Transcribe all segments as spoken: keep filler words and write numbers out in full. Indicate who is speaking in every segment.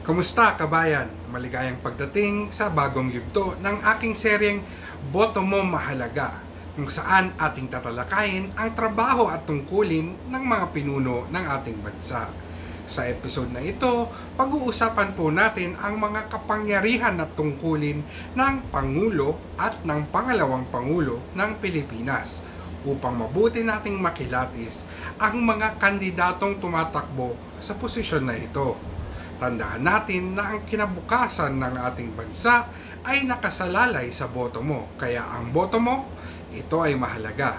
Speaker 1: Kamusta kabayan? Maligayang pagdating sa bagong yugto ng aking seryeng Boto Mo Mahalaga, kung saan ating tatalakayin ang trabaho at tungkulin ng mga pinuno ng ating bansa. Sa episode na ito, pag-uusapan po natin ang mga kapangyarihan at tungkulin ng Pangulo at ng Pangalawang Pangulo ng Pilipinas upang mabuti nating makilatis ang mga kandidatong tumatakbo sa posisyon na ito. Tandaan natin na ang kinabukasan ng ating bansa ay nakasalalay sa boto mo, kaya ang boto mo, ito ay mahalaga.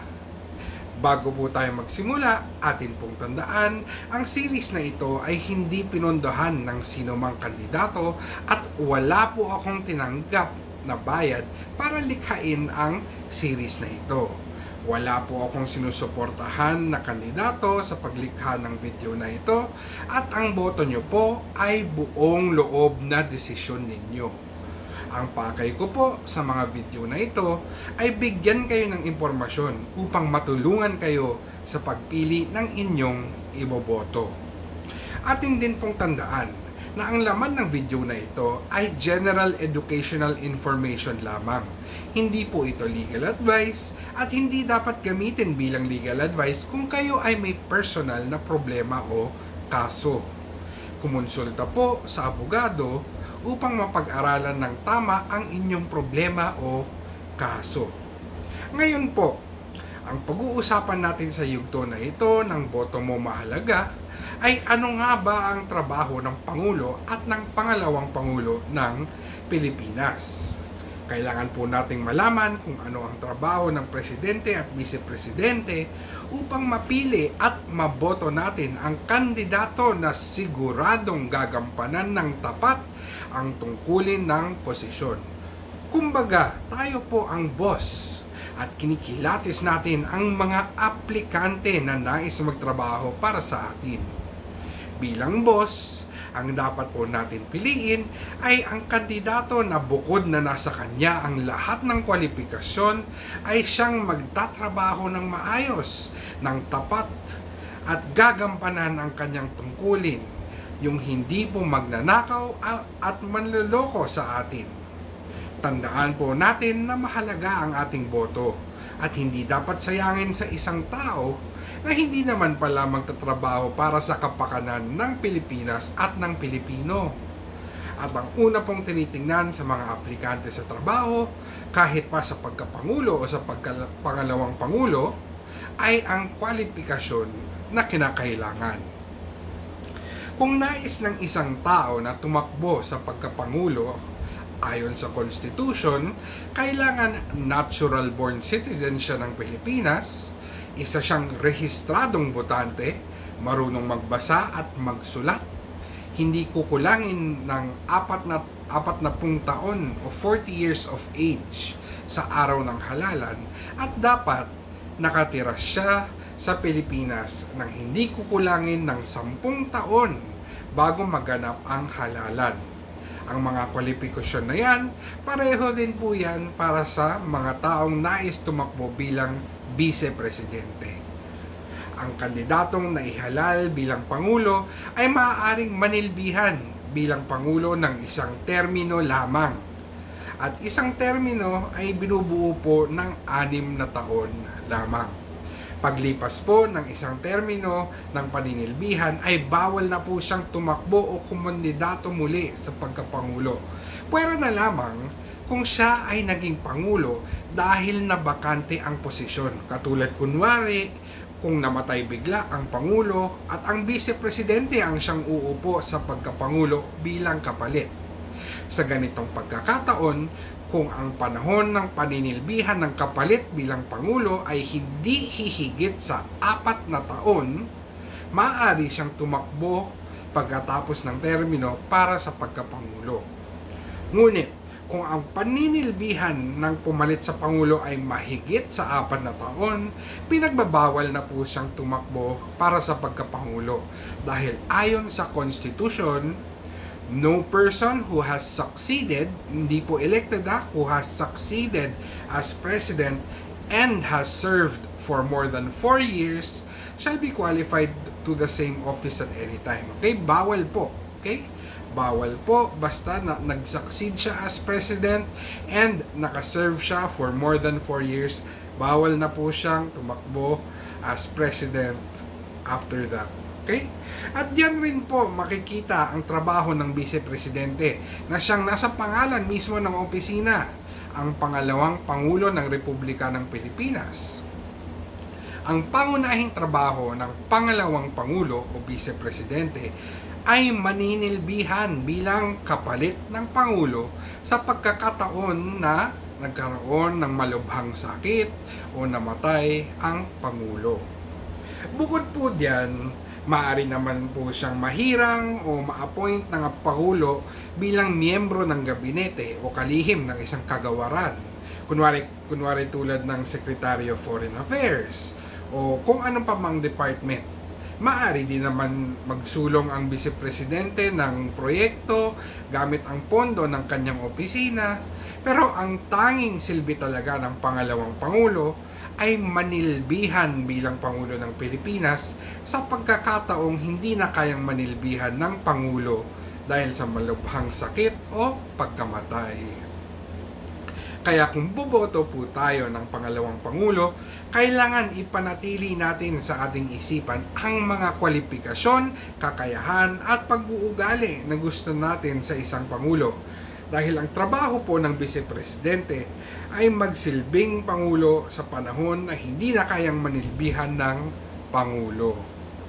Speaker 1: Bago po tayo magsimula, atin pong tandaan, ang series na ito ay hindi pinondohan ng sino mang kandidato at wala po akong tinanggap na bayad para likhain ang series na ito. Wala po akong sinusuportahan na kandidato sa paglikha ng video na ito at ang boto nyo po ay buong loob na desisyon ninyo. Ang pakay ko po sa mga video na ito ay bigyan kayo ng impormasyon upang matulungan kayo sa pagpili ng inyong iboboto. Atin din pong tandaan na ang laman ng video na ito ay general educational information lamang. Hindi po ito legal advice at hindi dapat gamitin bilang legal advice kung kayo ay may personal na problema o kaso. Kumonsulta po sa abogado upang mapag-aralan ng tama ang inyong problema o kaso. Ngayon po, ang pag-uusapan natin sa yugto na ito ng Boto Mo Mahalaga ay ano nga ba ang trabaho ng Pangulo at ng Pangalawang Pangulo ng Pilipinas. Kailangan po nating malaman kung ano ang trabaho ng Presidente at Bise-Presidente upang mapili at maboto natin ang kandidato na siguradong gagampanan ng tapat ang tungkulin ng posisyon. Kumbaga, tayo po ang boss at kinikilatis natin ang mga aplikante na nais magtrabaho para sa atin. Bilang boss, ang dapat po natin piliin ay ang kandidato na bukod na nasa kanya ang lahat ng kwalifikasyon ay siyang magtatrabaho ng maayos, ng tapat at gagampanan ang kanyang tungkulin, yung hindi po magnanakaw at manloloko sa atin. Tandaan po natin na mahalaga ang ating boto at hindi dapat sayangin sa isang tao na hindi naman pala magtatrabaho para sa kapakanan ng Pilipinas at ng Pilipino. At ang una pong tinitingnan sa mga aplikante sa trabaho, kahit pa sa pagkapangulo o sa pagkapangalawang pangulo, ay ang kwalifikasyon na kinakailangan. Kung nais ng isang tao na tumakbo sa pagkapangulo, ayon sa Constitution, kailangan natural-born citizen siya ng Pilipinas, isa siyang rehistradong botante, marunong magbasa at magsulat, hindi kukulangin ng apat na, apat na pung taon o forty years of age sa araw ng halalan at dapat nakatira siya sa Pilipinas nang hindi kukulangin ng sampung taon bago maganap ang halalan. Ang mga kwalifikasyon na yan, pareho din po yan para sa mga taong nais tumakbo bilang Bise-Presidente. Ang kandidatong naihalal bilang Pangulo ay maaaring manilbihan bilang Pangulo ng isang termino lamang. At isang termino ay binubuo po ng anim na taon lamang. Paglipas po ng isang termino ng paninilbihan ay bawal na po siyang tumakbo o kumandidato muli sa pagkapangulo. Pwera na lamang kung siya ay naging pangulo dahil nabakante ang posisyon. Katulad kunwari, kung namatay bigla ang pangulo at ang Bise-Presidente ang siyang uupo sa pagkapangulo bilang kapalit. Sa ganitong pagkakataon, kung ang panahon ng paninilbihan ng kapalit bilang Pangulo ay hindi hihigit sa apat na taon, maaari siyang tumakbo pagkatapos ng termino para sa pagkapangulo. Ngunit, kung ang paninilbihan ng pumalit sa Pangulo ay mahigit sa apat na taon, pinagbabawal na po siyang tumakbo para sa pagkapangulo dahil ayon sa Constitution, no person who has succeeded, hindi po elected ha, who has succeeded as president and has served for more than four years shall be qualified to the same office at any time. Okay? Bawal po. Okay? Bawal po basta na nag-succeed siya as president and nakaserve siya for more than four years. Bawal na po siyang tumakbo as president after that. Okay? At diyan rin po makikita ang trabaho ng Bise-Presidente na siyang nasa pangalan mismo ng opisina, ang pangalawang Pangulo ng Republika ng Pilipinas. Ang pangunahing trabaho ng pangalawang Pangulo o Bise-Presidente ay maninilbihan bilang kapalit ng Pangulo sa pagkakataon na nagkaroon ng malubhang sakit o namatay ang Pangulo. Bukod po diyan, maaari naman po siyang mahirang o ma-appoint ng Pangulo bilang miyembro ng gabinete o kalihim ng isang kagawaran. Kunwari, kunwari tulad ng Secretary of Foreign Affairs o kung anong pa mang department. Maaari din naman magsulong ang Bise-Presidente ng proyekto gamit ang pondo ng kanyang opisina, pero ang tanging silbi talaga ng pangalawang Pangulo ay manilbihan bilang Pangulo ng Pilipinas sa pagkakataong hindi na kayang manilbihan ng Pangulo dahil sa malubhang sakit o pagkamatay. Kaya kung boboto po tayo ng pangalawang Pangulo, kailangan ipanatili natin sa ating isipan ang mga kwalifikasyon, kakayahan at pag-uugali na gusto natin sa isang Pangulo. Dahil ang trabaho po ng Bise-Presidente ay magsilbing Pangulo sa panahon na hindi na kayang manilbihan ng Pangulo.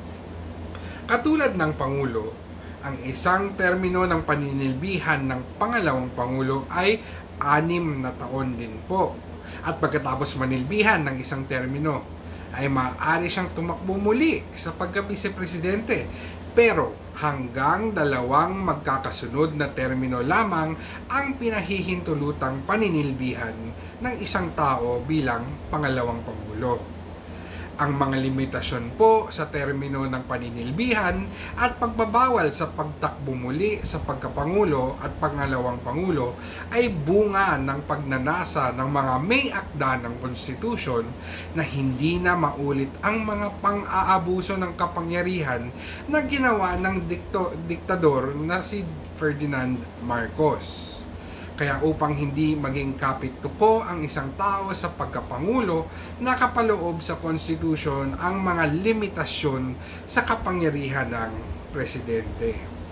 Speaker 1: Katulad ng Pangulo, ang isang termino ng paninilbihan ng pangalawang Pangulo ay anim na taon din po. At pagkatapos manilbihan ng isang termino, ay maaari siyang tumakbo muli sa pagka-Bise-Presidente. Pero hanggang dalawang magkakasunod na termino lamang ang pinahihintulutang paninilbihan ng isang tao bilang pangalawang Pangulo. Ang mga limitasyon po sa termino ng paninilbihan at pagbabawal sa pagtakbo muli sa pagkapangulo at pangalawang Pangulo ay bunga ng pagnanasa ng mga may akda ng konstitusyon na hindi na maulit ang mga pang-aabuso ng kapangyarihan na ginawa ng dikto, diktador na si Ferdinand Marcos. Kaya upang hindi maging kapit-tuko ang isang tao sa pagkapangulo, nakapaloob sa konstitusyon ang mga limitasyon sa kapangyarihan ng presidente.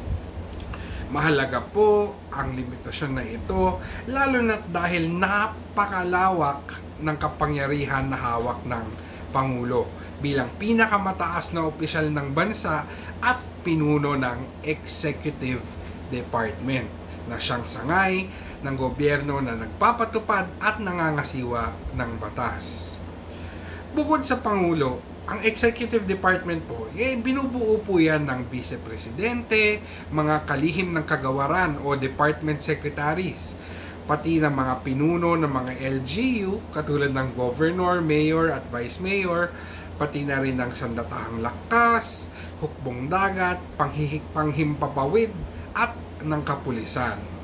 Speaker 1: Mahalaga po ang limitasyon na ito, lalo na dahil napakalawak ng kapangyarihan na hawak ng Pangulo bilang pinakamataas na opisyal ng bansa at pinuno ng Executive Department na siyang sangay ng gobyerno na nagpapatupad at nangangasiwa ng batas. Bukod sa Pangulo, ang Executive Department po, eh, binubuo po yan ng Bise-Presidente, mga kalihim ng kagawaran o Department Secretaries, pati ng mga pinuno ng mga L G U, katulad ng Governor, Mayor at Vice Mayor, pati na rin ng Sandatahang Lakas, Hukbong Dagat, Panghihik Panghimpapawid at ng Kapulisan.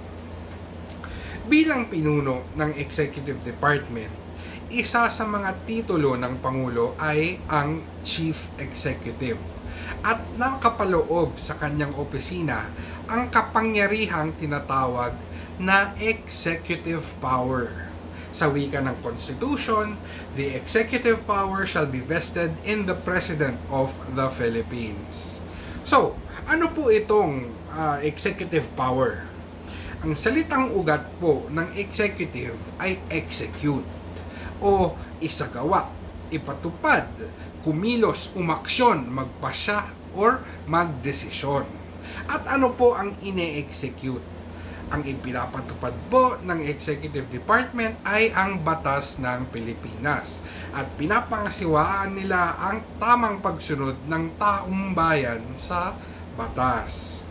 Speaker 1: Bilang pinuno ng Executive Department, isa sa mga titulo ng Pangulo ay ang Chief Executive at nakapaloob sa kanyang opisina ang kapangyarihang tinatawag na executive power. Sa wika ng Constitution, the executive power shall be vested in the President of the Philippines. So, ano po itong uh, executive power? Ang salitang ugat po ng executive ay execute o isagawa, ipatupad, kumilos, umaksyon, magpasya, or magdesisyon. At ano po ang ine-execute? Ang ipinapatupad po ng Executive Department ay ang batas ng Pilipinas at pinapangasiwaan nila ang tamang pagsunod ng taong bayan sa batas.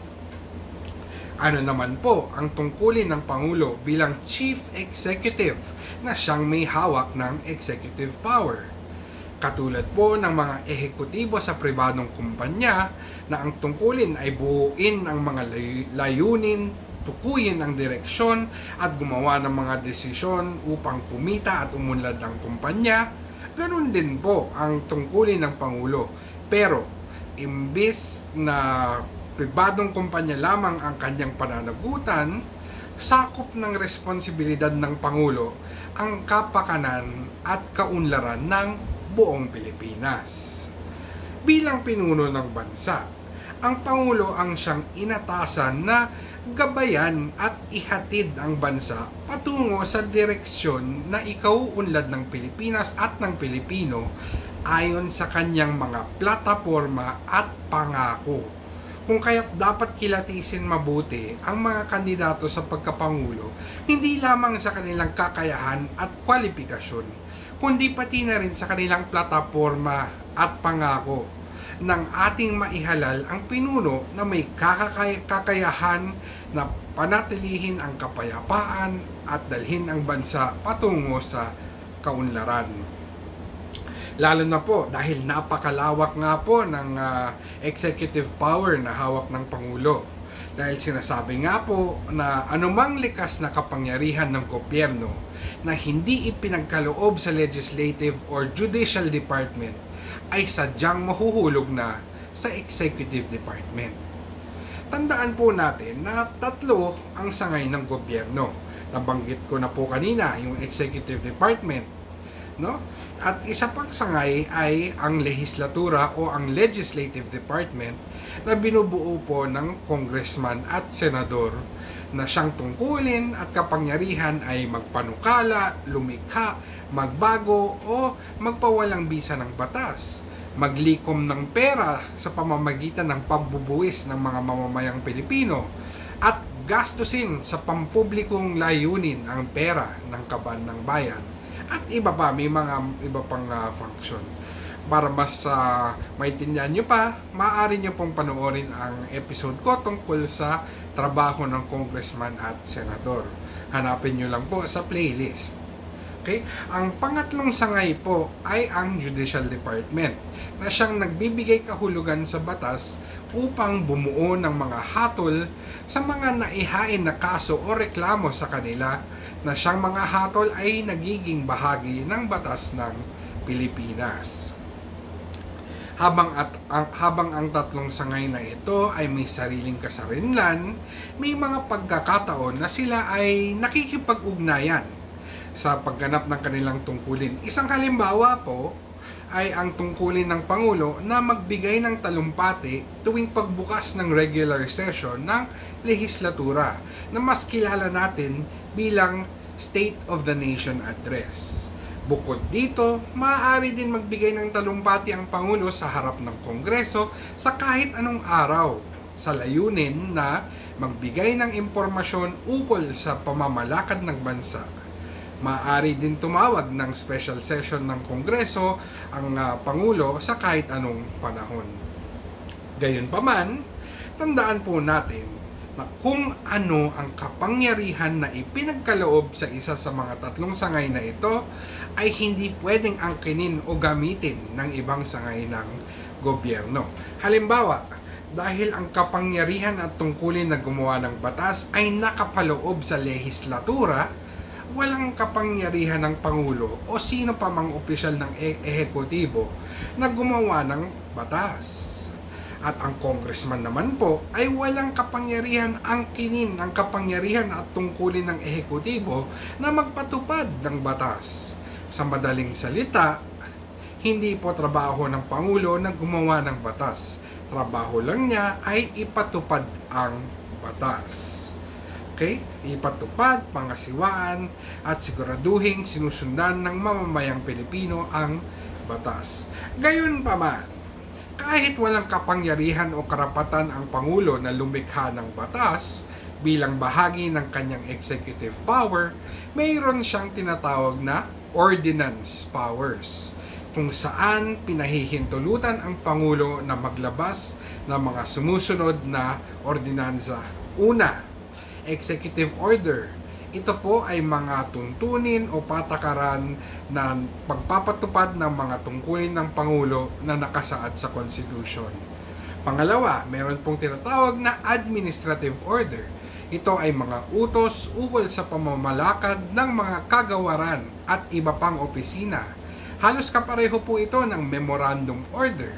Speaker 1: Ano naman po ang tungkulin ng Pangulo bilang Chief Executive na siyang may hawak ng executive power? Katulad po ng mga ehekutibo sa pribadong kumpanya na ang tungkulin ay buuin ang mga layunin, tukuyin ang direksyon at gumawa ng mga desisyon upang kumita at umunlad ang kumpanya, ganun din po ang tungkulin ng Pangulo. Pero imbis na pribadong kumpanya lamang ang kanyang pananagutan, sakop ng responsibilidad ng Pangulo ang kapakanan at kaunlaran ng buong Pilipinas. Bilang pinuno ng bansa, ang Pangulo ang siyang inatasan na gabayan at ihatid ang bansa patungo sa direksyon na ikauunlad ng Pilipinas at ng Pilipino ayon sa kanyang mga plataporma at pangako. Kung kaya't dapat kilatisin mabuti ang mga kandidato sa pagkapangulo, hindi lamang sa kanilang kakayahan at kwalifikasyon, kundi pati na rin sa kanilang plataporma at pangako ng ating maihalal ang pinuno na may kakakay- kakayahan na panatilihin ang kapayapaan at dalhin ang bansa patungo sa kaunlaran. Lalo na po dahil napakalawak nga po ng uh, executive power na hawak ng Pangulo. Dahil sinasabi nga po na anumang likas na kapangyarihan ng gobyerno na hindi ipinagkaloob sa legislative or judicial department ay sadyang mahuhulog na sa executive department. Tandaan po natin na tatlo ang sangay ng gobyerno. Nabanggit ko na po kanina yung executive department, no? At isa pang sangay ay ang lehislatura o ang legislative department na binubuo po ng congressman at senador na siyang tungkulin at kapangyarihan ay magpanukala, lumikha, magbago o magpawalang bisa ng batas, maglikom ng pera sa pamamagitan ng pagbubuwis ng mga mamamayang Pilipino at gastusin sa pampublikong layunin ang pera ng kaban ng bayan at iba pa, may mga iba pang uh, function. Para mas uh, maintindihan nyo pa, maaari nyo pong panoorin ang episode ko tungkol sa trabaho ng congressman at senador. Hanapin nyo lang po sa playlist. Okay? Ang pangatlong sangay po ay ang Judicial Department na siyang nagbibigay kahulugan sa batas upang bumuo ng mga hatol sa mga naihain na kaso o reklamo sa kanila na siyang mga hatol ay nagiging bahagi ng batas ng Pilipinas. Habang, at, ang, habang ang tatlong sangay na ito ay may sariling kasarinlan, may mga pagkakataon na sila ay nakikipag-ugnayan sa pagganap ng kanilang tungkulin. Isang halimbawa po ay ang tungkulin ng Pangulo na magbigay ng talumpati tuwing pagbukas ng regular session ng lehislatura na mas kilala natin bilang State of the Nation Address. Bukod dito, maaari din magbigay ng talumpati ang Pangulo sa harap ng Kongreso sa kahit anong araw sa layunin na magbigay ng impormasyon ukol sa pamamalakad ng bansa. Maaari din tumawag ng special session ng Kongreso ang uh, Pangulo sa kahit anong panahon. Gayunpaman, tandaan po natin na kung ano ang kapangyarihan na ipinagkaloob sa isa sa mga tatlong sangay na ito ay hindi pwedeng angkinin o gamitin ng ibang sangay ng gobyerno. Halimbawa, dahil ang kapangyarihan at tungkulin na gumawa ng batas ay nakapaloob sa lehislatura, walang kapangyarihan ng Pangulo o sino pa mang opisyal ng e- ehekutibo na gumawa ng batas. At ang congressman naman po ay walang kapangyarihan angkinin ang kapangyarihan at tungkulin ng ehekutibo na magpatupad ng batas. Sa madaling salita, hindi po trabaho ng Pangulo na gumawa ng batas. Trabaho lang niya ay ipatupad ang batas. Okay? Ipatupad, pangasiwaan, at siguraduhing sinusundan ng mamamayang Pilipino ang batas. Gayunpaman, kahit walang kapangyarihan o karapatan ang Pangulo na lumikha ng batas bilang bahagi ng kanyang executive power, mayroon siyang tinatawag na ordinance powers, kung saan pinahihintulutan ang Pangulo na maglabas ng mga sumusunod na ordinansa. Una, executive order. Ito po ay mga tuntunin o patakaran na pagpapatupad ng mga tungkulin ng Pangulo na nakasaad sa Constitution. Pangalawa, meron pong tinatawag na administrative order. Ito ay mga utos ukol sa pamamalakad ng mga kagawaran at iba pang opisina. Halos kapareho po ito ng memorandum order.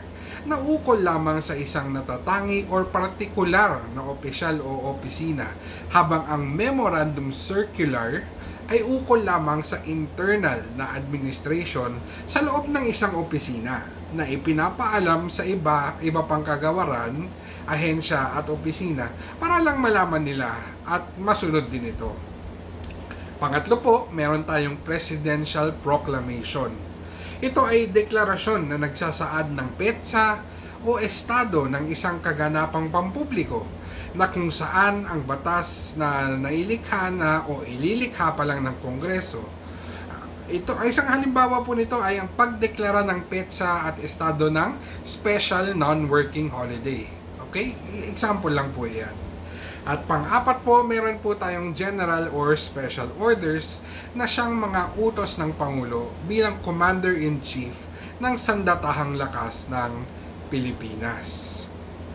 Speaker 1: na ukol lamang sa isang natatangi or partikular na opisyal o opisina, habang ang Memorandum Circular ay ukol lamang sa internal na administration sa loob ng isang opisina na ipinapaalam sa iba, iba pang kagawaran, ahensya at opisina para lang malaman nila at masunod din ito. Pangatlo po, meron tayong Presidential Proclamation. Ito ay deklarasyon na nagsasaad ng petsa o estado ng isang kaganapang pampubliko na kung saan ang batas na nailikha na o ililikha pa lang ng Kongreso. Ito ay isang halimbawa po nito ay ang pagdeklara ng petsa at estado ng Special Non-Working Holiday. Okay? Example lang po yan. At pang-apat po, meron po tayong General or Special Orders na siyang mga utos ng Pangulo bilang Commander-in-Chief ng Sandatahang Lakas ng Pilipinas.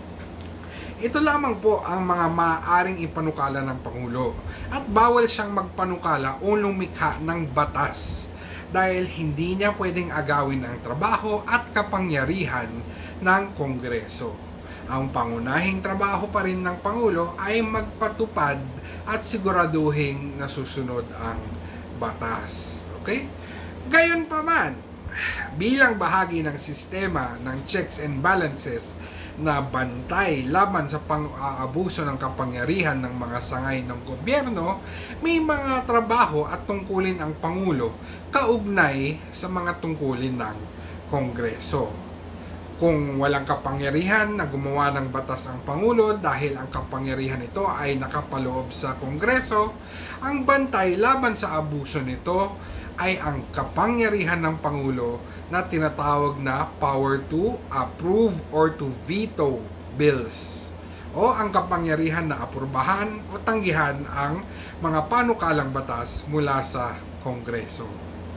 Speaker 1: Ito lamang po ang mga maaaring ipanukala ng Pangulo at bawal siyang magpanukala o lumikha ng batas dahil hindi niya pwedeng agawin ang trabaho at kapangyarihan ng Kongreso. Ang pangunahing trabaho pa rin ng Pangulo ay magpatupad at siguraduhin nasusunod ang batas. Okay? Gayunpaman, bilang bahagi ng sistema ng checks and balances na bantay laban sa pang-aabuso ng kapangyarihan ng mga sangay ng gobyerno, may mga trabaho at tungkulin ang Pangulo kaugnay sa mga tungkulin ng Kongreso. Kung walang kapangyarihan na gumawa ng batas ang Pangulo dahil ang kapangyarihan nito ay nakapaloob sa Kongreso, ang bantay laban sa abuso nito ay ang kapangyarihan ng Pangulo na tinatawag na power to approve or to veto bills o ang kapangyarihan na aprubahan o tanggihan ang mga panukalang batas mula sa Kongreso.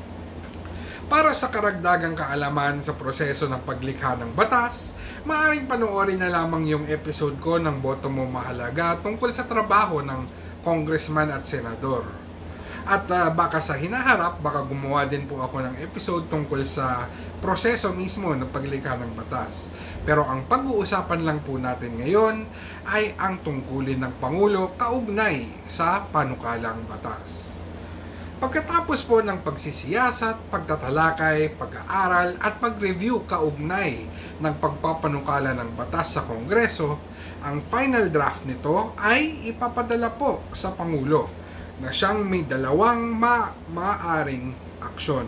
Speaker 1: Para sa karagdagang kaalaman sa proseso ng paglikha ng batas, maaaring panoorin na lamang yung episode ko ng Boto Mo Mahalaga tungkol sa trabaho ng congressman at senador. At uh, baka sa hinaharap, baka gumawa din po ako ng episode tungkol sa proseso mismo ng paglikha ng batas. Pero ang pag-uusapan lang po natin ngayon ay ang tungkulin ng Pangulo kaugnay sa panukalang batas. Pagkatapos po ng pagsisiyasat, pagtatalakay, pag-aaral at pag-review kaugnay ng pagpapanukala ng batas sa Kongreso, ang final draft nito ay ipapadala po sa Pangulo na siyang may dalawang ma maaring aksyon.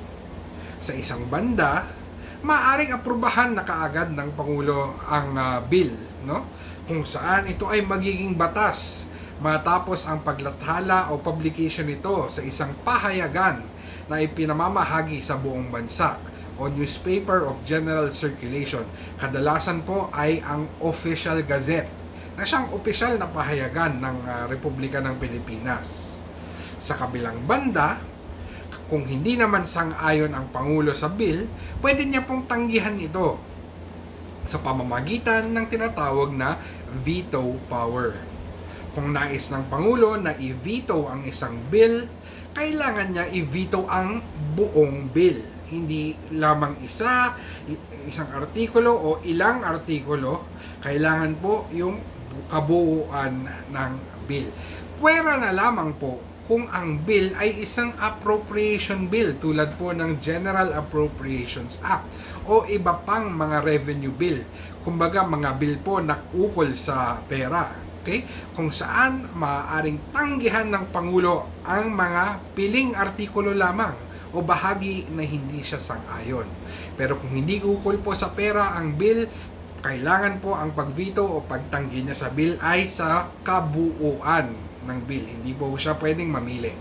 Speaker 1: Sa isang banda, maaring aprubahan na kaagad ng Pangulo ang uh, bill, no? Kung saan ito ay magiging batas matapos ang paglathala o publication nito sa isang pahayagan na ipinamamahagi sa buong bansa o newspaper of general circulation. Kadalasan po ay ang Official Gazette na siyang opisyal na pahayagan ng uh, Republika ng Pilipinas. Sa kabilang banda, kung hindi naman sang-ayon ang Pangulo sa bill, pwede niya pong tanggihan ito sa pamamagitan ng tinatawag na veto power. Kung nais ng Pangulo na i-veto ang isang bill, kailangan niya i-veto ang buong bill. Hindi lamang isa, isang artikulo o ilang artikulo, kailangan po yung kabuuan ng bill. Pwera na lamang po kung ang bill ay isang appropriation bill tulad po ng General Appropriations Act o iba pang mga revenue bill. Kumbaga mga bill po na ukol sa pera. Okay? Kung saan maaaring tanggihan ng Pangulo ang mga piling artikulo lamang o bahagi na hindi siya sang-ayon. Pero kung hindi ukol po sa pera ang bill, kailangan po ang pagveto o pagtanggi niya sa bill ay sa kabuuan ng bill. Hindi po siya pwedeng mamili.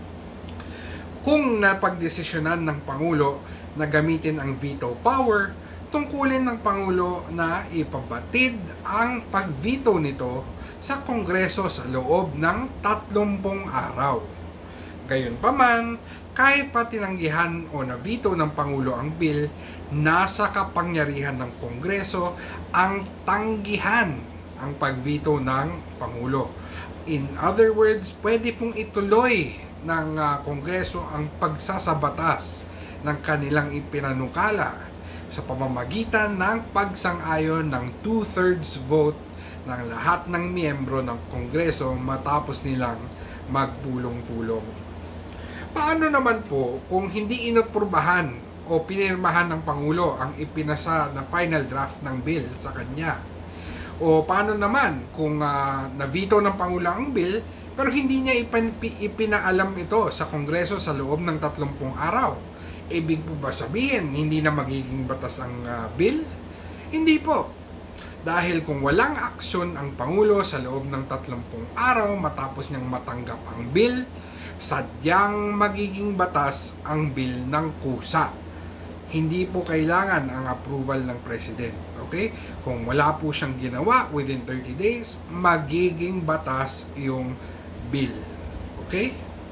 Speaker 1: Kung napagdesisyonan ng Pangulo na gamitin ang veto power, tungkulin ng Pangulo na ipabatid ang pagveto nito sa Kongreso sa loob ng tatlumpung araw. Gayunpaman, kahit pa tinanggihan o na-veto ng Pangulo ang bill, nasa kapangyarihan ng Kongreso ang tanggihan ang pagveto ng Pangulo. In other words, pwede pong ituloy ng uh, Kongreso ang pagsasabatas ng kanilang ipinanukala sa pamamagitan ng pagsang-ayon ng two-thirds vote ng lahat ng miyembro ng Kongreso matapos nilang magpulong-pulong. Paano naman po kung hindi inaprubahan o pinirmahan ng Pangulo ang ipinasa na final draft ng bill sa kanya? O paano naman kung uh, na-veto ng Pangulo ang bill pero hindi niya ipinaalam ito sa Kongreso sa loob ng tatlumpung araw? Ibig po ba sabihin hindi na magiging batas ang uh, bill? Hindi po. Dahil kung walang aksyon ang Pangulo sa loob ng tatlumpung araw matapos niyang matanggap ang bill, sadyang magiging batas ang bill ng kusa. Hindi po kailangan ang approval ng President. Okay? Kung wala po siyang ginawa within thirty days, magiging batas yung bill. Okay?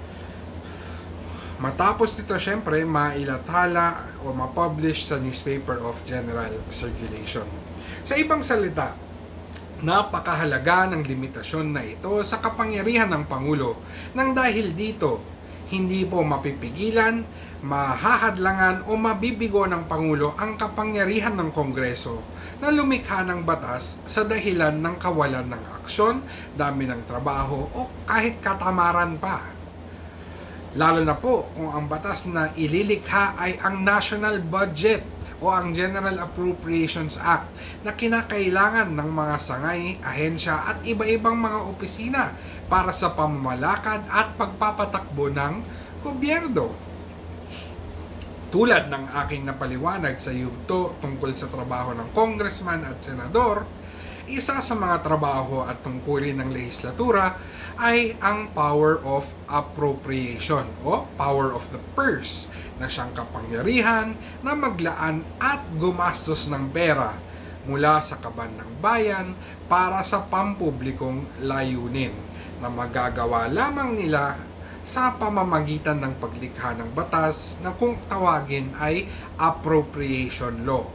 Speaker 1: Matapos nito, syempre, mailathala o ma-publish sa newspaper of general circulation. Sa ibang salita, napakahalaga ng limitasyon na ito sa kapangyarihan ng Pangulo nang dahil dito, hindi po mapipigilan, mahahadlangan o mabibigo ng Pangulo ang kapangyarihan ng Kongreso na lumikha ng batas sa dahilan ng kawalan ng aksyon, dami ng trabaho o kahit katamaran pa. Lalo na po kung ang batas na ililikha ay ang National Budget o ang General Appropriations Act na kinakailangan ng mga sangay, ahensya at iba-ibang mga opisina para sa pamamalakad at pagpapatakbo ng gobyerno. Tulad ng aking napaliwanag sa yugto tungkol sa trabaho ng congressman at senador, isa sa mga trabaho at tungkulin ng lehislatura ay ang power of appropriation o power of the purse na siyang kapangyarihan na maglaan at gumastos ng pera mula sa kaban ng bayan para sa pampublikong layunin na magagawa lamang nila sa pamamagitan ng paglikha ng batas na kung tawagin ay appropriation law.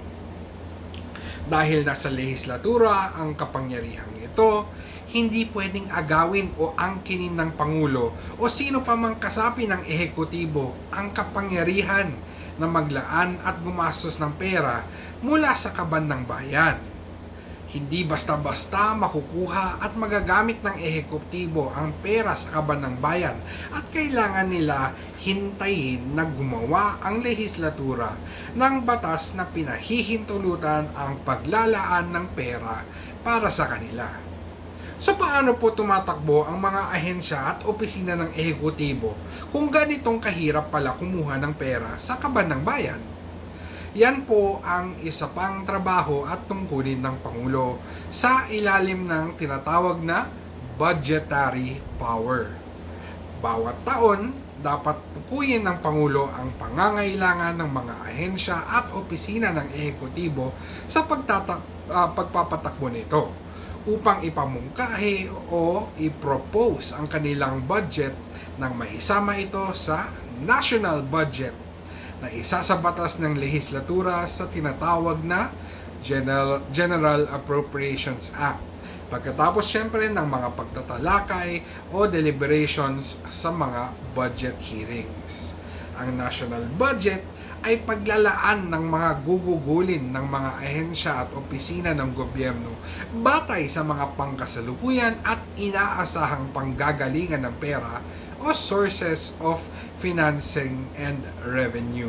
Speaker 1: Dahil nasa lehislatura ang kapangyarihang ito, hindi pwedeng agawin o angkinin ng Pangulo o sino pa mang kasapi ng ehekutibo ang kapangyarihan na maglaan at gumastos ng pera mula sa kaban ng bayan. Hindi basta-basta makukuha at magagamit ng ehekutibo ang pera sa kaban ng bayan at kailangan nila hintayin na gumawa ang lehislatura ng batas na pinahihintulutan ang paglalaan ng pera para sa kanila. So paano po tumatakbo ang mga ahensya at opisina ng ehekutibo kung ganitong kahirap pala kumuha ng pera sa kaban ng bayan? Yan po ang isa pang trabaho at tungkulin ng Pangulo sa ilalim ng tinatawag na budgetary power. Bawat taon, dapat tukuyin ng Pangulo ang pangangailangan ng mga ahensya at opisina ng ehekutibo sa pagtata- uh, pagpapatakbo nito upang ipamungkahi o i-propose ang kanilang budget nang maisama ito sa national budget na isa sa batas ng lehislatura sa tinatawag na General, General Appropriations Act. Pagkatapos syempre ng mga pagtatalakay o deliberations sa mga budget hearings. Ang national budget ay paglalaan ng mga gugugulin ng mga ahensya at opisina ng gobyerno batay sa mga pangkasalukuyan at inaasahang panggagalingan ng pera o sources of financing and revenue.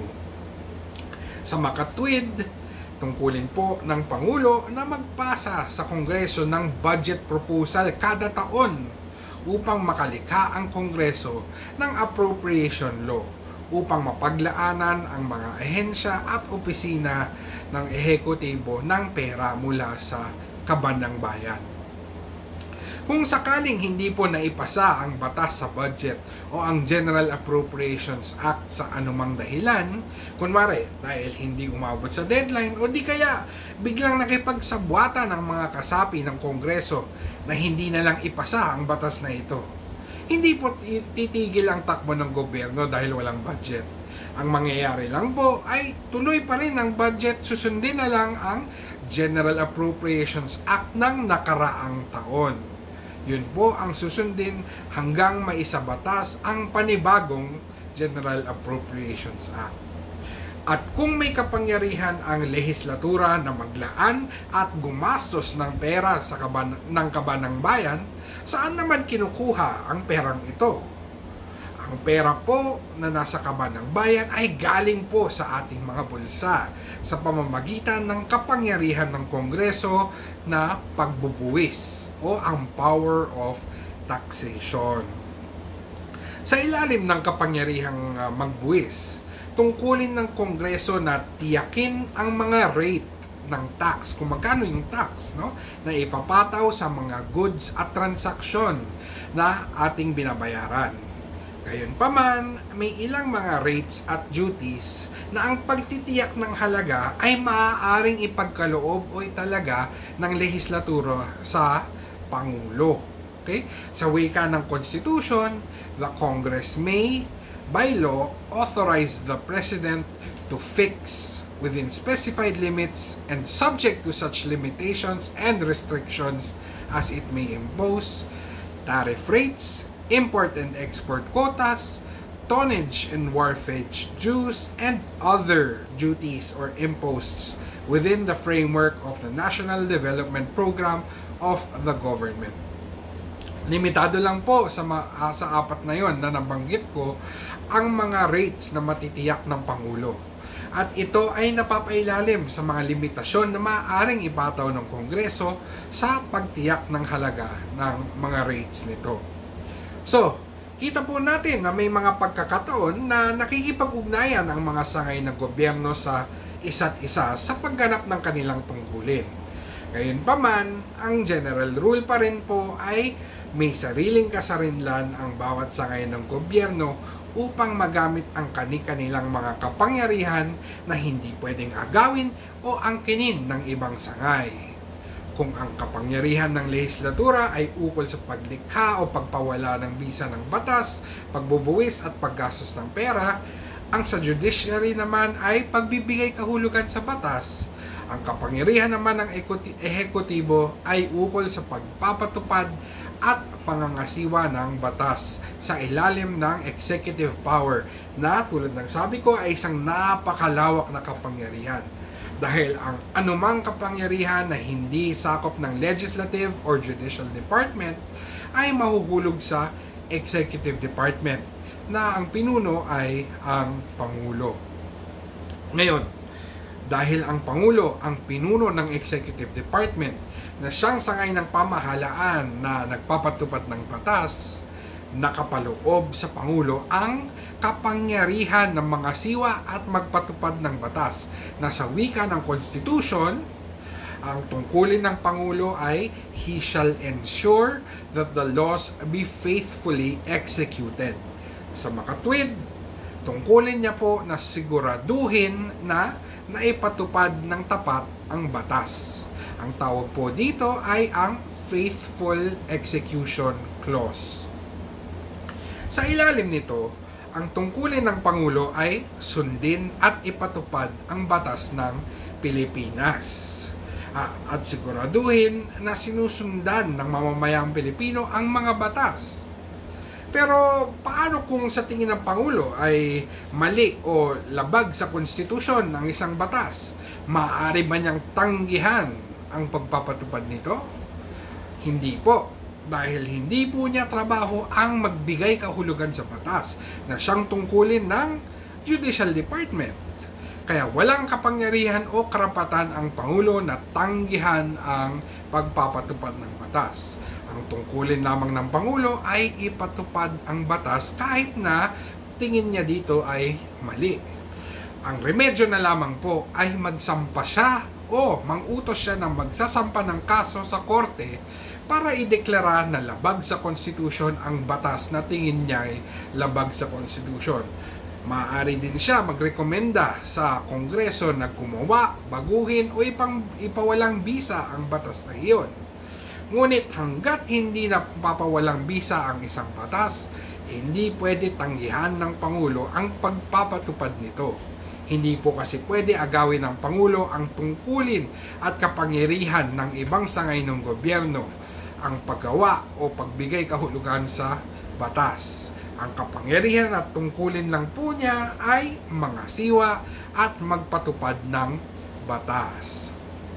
Speaker 1: Sa makatwid, tungkulin po ng Pangulo na magpasa sa Kongreso ng budget proposal kada taon upang makalikha ang Kongreso ng appropriation law upang mapaglaanan ang mga ahensya at opisina ng ehekutibo ng pera mula sa kaban ng bayan. Kung sakaling hindi po naipasa ang batas sa budget o ang General Appropriations Act sa anumang dahilan, kunwari dahil hindi umabot sa deadline o di kaya biglang nakipagsabwata ng mga kasapi ng Kongreso na hindi na lang ipasa ang batas na ito, hindi po titigil ang takbo ng gobyerno dahil walang budget. Ang mangyayari lang po ay tuloy pa rin ang budget, susundin na lang ang General Appropriations Act ng nakaraang taon. Yun po ang susundin hanggang maisabatas ang panibagong General Appropriations Act. At kung may kapangyarihan ang lehislatura na maglaan at gumastos ng pera sa kaban ng kaban ng bayan, saan naman kinukuha ang perang ito? Ang pera po na nasa kaban ng bayan ay galing po sa ating mga bulsa sa pamamagitan ng kapangyarihan ng Kongreso na pagbubuwis o ang power of taxation. Sa ilalim ng kapangyarihang uh, magbuwis, tungkulin ng Kongreso na tiyakin ang mga rate ng tax, kung magkano yung tax, no, na ipapataw sa mga goods at transaksyon na ating binabayaran. Gayunpaman, may ilang mga rates at duties na ang pagtitiyak ng halaga ay maaaring ipagkaloob o italaga ng lehislatura sa Pangulo. Okay? Sa wika ng Constitution, the Congress may, by law, authorize the President to fix within specified limits and subject to such limitations and restrictions as it may impose tariff rates, import and export quotas, tonnage and wharfage dues, and other duties or imposts within the framework of the National Development Program of the government. Limitado lang po sa, uh, sa apat na yon na nabanggit ko ang mga rates na matitiyak ng Pangulo. At ito ay napapailalim sa mga limitasyon na maaaring ipataw ng Kongreso sa pagtiyak ng halaga ng mga rates nito. So, kita po natin na may mga pagkakataon na nakikipag-ugnayan ang mga sangay ng gobyerno sa isa't isa sa pagganap ng kanilang tungkulin. Gayunpaman, ang general rule pa rin po ay may sariling kasarinlan ang bawat sangay ng gobyerno upang magamit ang kani-kanilang mga kapangyarihan na hindi pwedeng agawin o angkinin ng ibang sangay. Kung ang kapangyarihan ng lehislatura ay ukol sa paglikha o pagpawala ng bisa ng batas, pagbubuwis at paggastos ng pera, ang sa judiciary naman ay pagbibigay kahulugan sa batas. Ang kapangyarihan naman ng ehekutibo ay ukol sa pagpapatupad at pangangasiwa ng batas sa ilalim ng executive power na tulad ng sabi ko ay isang napakalawak na kapangyarihan. Dahil ang anumang kapangyarihan na hindi sakop ng legislative or judicial department ay mahuhulog sa executive department na ang pinuno ay ang Pangulo. Ngayon, dahil ang Pangulo ang pinuno ng executive department na siyang sangay ng pamahalaan na nagpapatupad ng batas, nakapaloob sa Pangulo ang kapangyarihan ng mga siwa at magpatupad ng batas. Nasa wika ng Constitution, ang tungkulin ng Pangulo ay he shall ensure that the laws be faithfully executed. Sa makatwid, tungkulin niya po na siguraduhin na naipatupad ng tapat ang batas. Ang tawag po dito ay ang Faithful Execution Clause. Sa ilalim nito, ang tungkulin ng Pangulo ay sundin at ipatupad ang batas ng Pilipinas. At siguraduhin na sinusundan ng mamamayang Pilipino ang mga batas. Pero paano kung sa tingin ng Pangulo ay mali o labag sa konstitusyon ng isang batas? Maaari ba niyang tanggihan ang pagpapatupad nito? Hindi po. Dahil hindi po niya trabaho ang magbigay kahulugan sa batas na siyang tungkulin ng Judicial Department. Kaya walang kapangyarihan o karapatan ang Pangulo na tanggihan ang pagpapatupad ng batas. Ang tungkulin lamang ng Pangulo ay ipatupad ang batas kahit na tingin niya dito ay mali. Ang remedyo na lamang po ay magsampa siya o mangutos siya na magsasampa ng kaso sa korte para ideklara na labag sa konstitusyon ang batas na tingin niya ay labag sa konstitusyon. Maaari din siya magrekomenda sa Kongreso na gumawa, baguhin o ipang, ipawalang bisa ang batas na iyon. Ngunit hanggat hindi na papawalang bisa ang isang batas, hindi pwede tanggihan ng Pangulo ang pagpapatupad nito. Hindi po kasi pwede agawin ng Pangulo ang tungkulin at kapangyarihan ng ibang sangay ng gobyerno, ang paggawa o pagbigay kahulugan sa batas. Ang kapangyarihan at tungkulin lang po niya ay mangasiwa at magpatupad ng batas.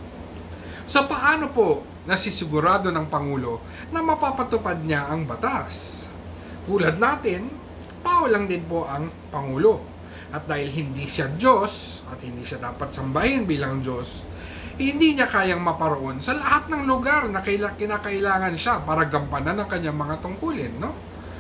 Speaker 1: So paano po nasisigurado ng Pangulo na mapapatupad niya ang batas? Tulad natin, tao lang din po ang Pangulo. At dahil hindi siya Diyos at hindi siya dapat sambahin bilang Diyos, hindi niya kayang maparoon sa lahat ng lugar na kinakailangan siya para gampanan ang kanyang mga tungkulin, no?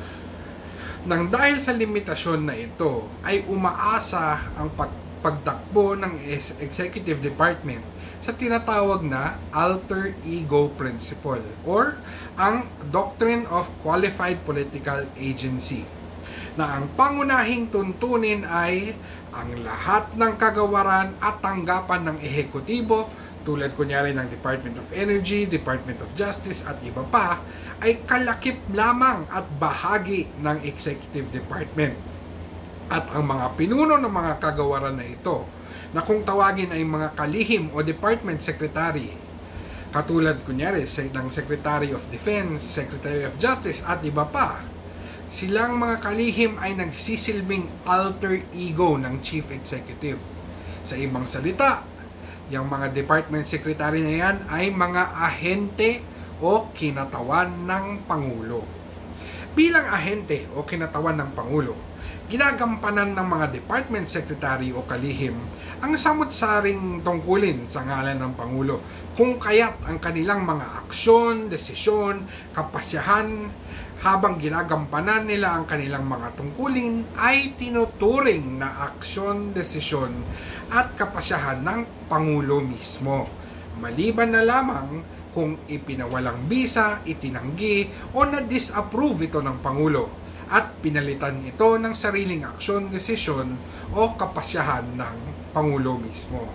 Speaker 1: Nang dahil sa limitasyon na ito, ay umaasa ang pagtakbo ng Executive Department sa tinatawag na alter ego principle or ang Doctrine of Qualified Political Agency, na ang pangunahing tuntunin ay ang lahat ng kagawaran at tanggapan ng ehekutibo tulad kunyari ng Department of Energy, Department of Justice at iba pa ay kalakip lamang at bahagi ng Executive Department. At ang mga pinuno ng mga kagawaran na ito na kung tawagin ay mga kalihim o Department Secretary, katulad kunyari ng Secretary of Defense, Secretary of Justice at iba pa, silang mga kalihim ay nagsisilbing alter ego ng Chief Executive. Sa ibang salita, yung mga Department Secretary na yan ay mga ahente o kinatawan ng Pangulo. Bilang ahente o kinatawan ng Pangulo, ginagampanan ng mga Department Secretary o kalihim ang samut-saring tungkulin sa ngalan ng Pangulo, kung kaya't ang kanilang mga aksyon, desisyon, kapasyahan habang ginagampanan nila ang kanilang mga tungkulin ay tinuturing na aksyon, desisyon at kapasyahan ng Pangulo mismo, maliban na lamang kung ipinawalang bisa, itinanggi o na-disapprove ito ng Pangulo at pinalitan ito ng sariling aksyon, desisyon o kapasyahan ng Pangulo mismo.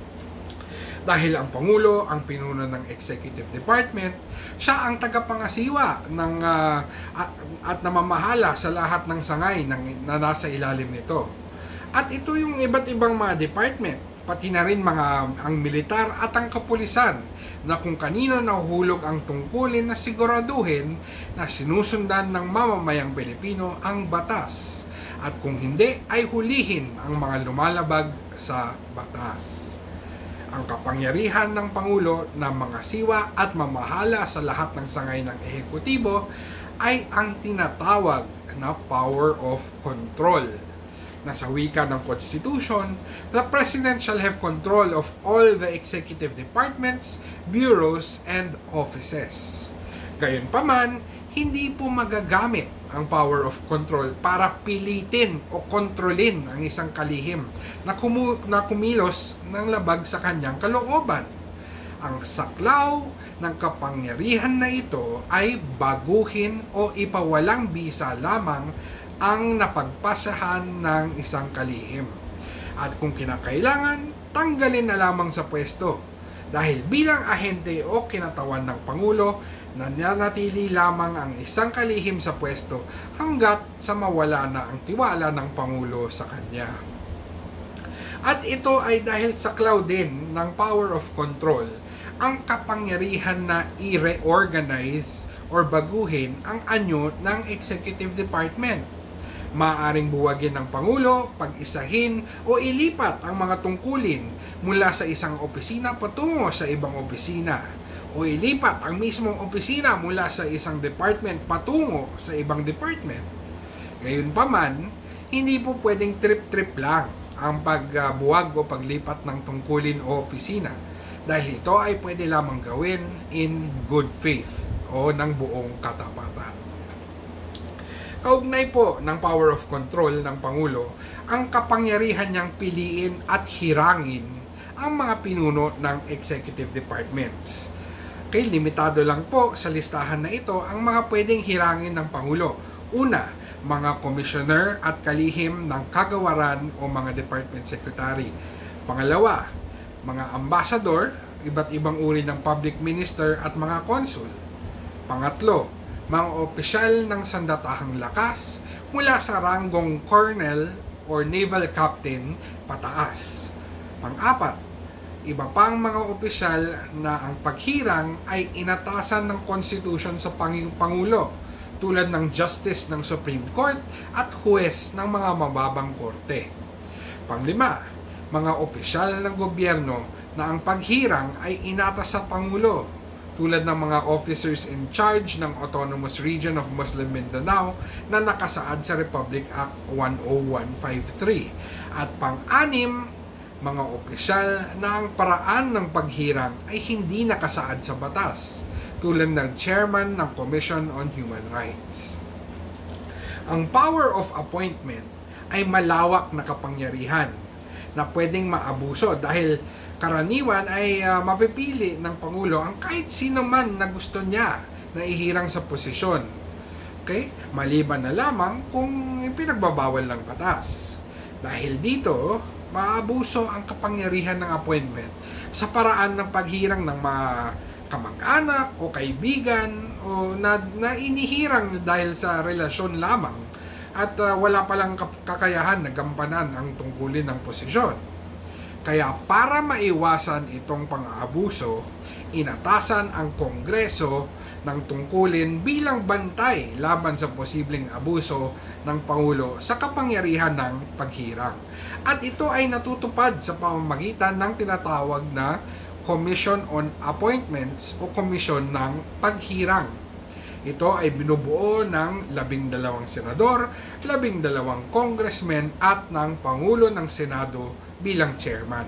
Speaker 1: Dahil ang Pangulo ang pinuno ng Executive Department, siya ang tagapangasiwa ng, uh, at, at namamahala sa lahat ng sangay ng, na nasa ilalim nito. At ito yung iba't ibang mga department, pati na rin mga ang militar at ang kapulisan, na kung kanino nahuhulog ang tungkulin na siguraduhin na sinusundan ng mamamayang Pilipino ang batas, at kung hindi ay hulihin ang mga lumalabag sa batas. Ang kapangyarihan ng Pangulo na mangasiwa at mamahala sa lahat ng sangay ng ehekutibo ay ang tinatawag na power of control. Na sa wika ng Constitution, the President shall have control of all the executive departments, bureaus, and offices. Gayunpaman, hindi po magagamit ang power of control para pilitin o kontrolin ang isang kalihim na, kumu- na kumilos ng labag sa kanyang kalooban. Ang saklaw ng kapangyarihan na ito ay baguhin o ipawalang bisa lamang ang napagpasahan ng isang kalihim. At kung kinakailangan, tanggalin na lamang sa pwesto. Dahil bilang ahente o kinatawan ng Pangulo, nananatili lamang ang isang kalihim sa pwesto hanggat sa mawala na ang tiwala ng Pangulo sa kanya. At ito ay dahil saklaw din ng power of control ang kapangyarihan na i-reorganize or baguhin ang anyo ng Executive Department. Maaaring buwagin ng Pangulo, pag-isahin o ilipat ang mga tungkulin mula sa isang opisina patungo sa ibang opisina, o ilipat ang mismong opisina mula sa isang department patungo sa ibang department. Gayunpaman, hindi po pwedeng trip-trip lang ang pagbuwag o paglipat ng tungkulin o opisina, dahil ito ay pwede lamang gawin in good faith o ng buong katapatan. Kaugnay po ng power of control ng Pangulo ang kapangyarihan niyang piliin at hirangin ang mga pinuno ng executive departments. Kaya limitado lang po sa listahan na ito ang mga pwedeng hirangin ng Pangulo. Una, mga commissioner at kalihim ng kagawaran o mga department secretary. Pangalawa, mga ambassador, iba't ibang uri ng public minister at mga consul. Pangatlo, mga opisyal ng sandatahang lakas mula sa ranggong colonel or naval captain pataas. Pang-apat, iba pang mga opisyal na ang paghirang ay inatasan ng Constitution sa Pangulo, tulad ng Justice ng Supreme Court at Huwes ng mga mababang korte. Panglima, mga opisyal ng gobyerno na ang paghirang ay inatas sa Pangulo, tulad ng mga officers in charge ng Autonomous Region of Muslim Mindanao na nakasaad sa Republic Act one oh one fifty-three. At pang-anim, mga opisyal na ang paraan ng paghirang ay hindi nakasaad sa batas, tulad ng chairman ng Commission on Human Rights. Ang power of appointment ay malawak na kapangyarihan na pwedeng maabuso dahil karaniwan ay uh, mapipili ng Pangulo ang kahit sino man na gusto niya na ihirang sa posisyon. Okay? Maliban na lamang kung pinagbabawal ng batas. Dahil dito, maabuso ang kapangyarihan ng appointment sa paraan ng paghirang ng mga kamag-anak o kaibigan o na, na inihirang dahil sa relasyon lamang at uh, wala palang kakayahan na gampanan ang tungkulin ng posisyon. Kaya para maiwasan itong pang-aabuso, inatasan ang Kongreso ng tungkulin bilang bantay laban sa posibleng abuso ng Pangulo sa kapangyarihan ng paghirang. At ito ay natutupad sa pamamagitan ng tinatawag na Commission on Appointments o Komisyon ng Paghirang. Ito ay binubuo ng labing dalawang senador, labing dalawang congressmen at ng Pangulo ng Senado bilang chairman.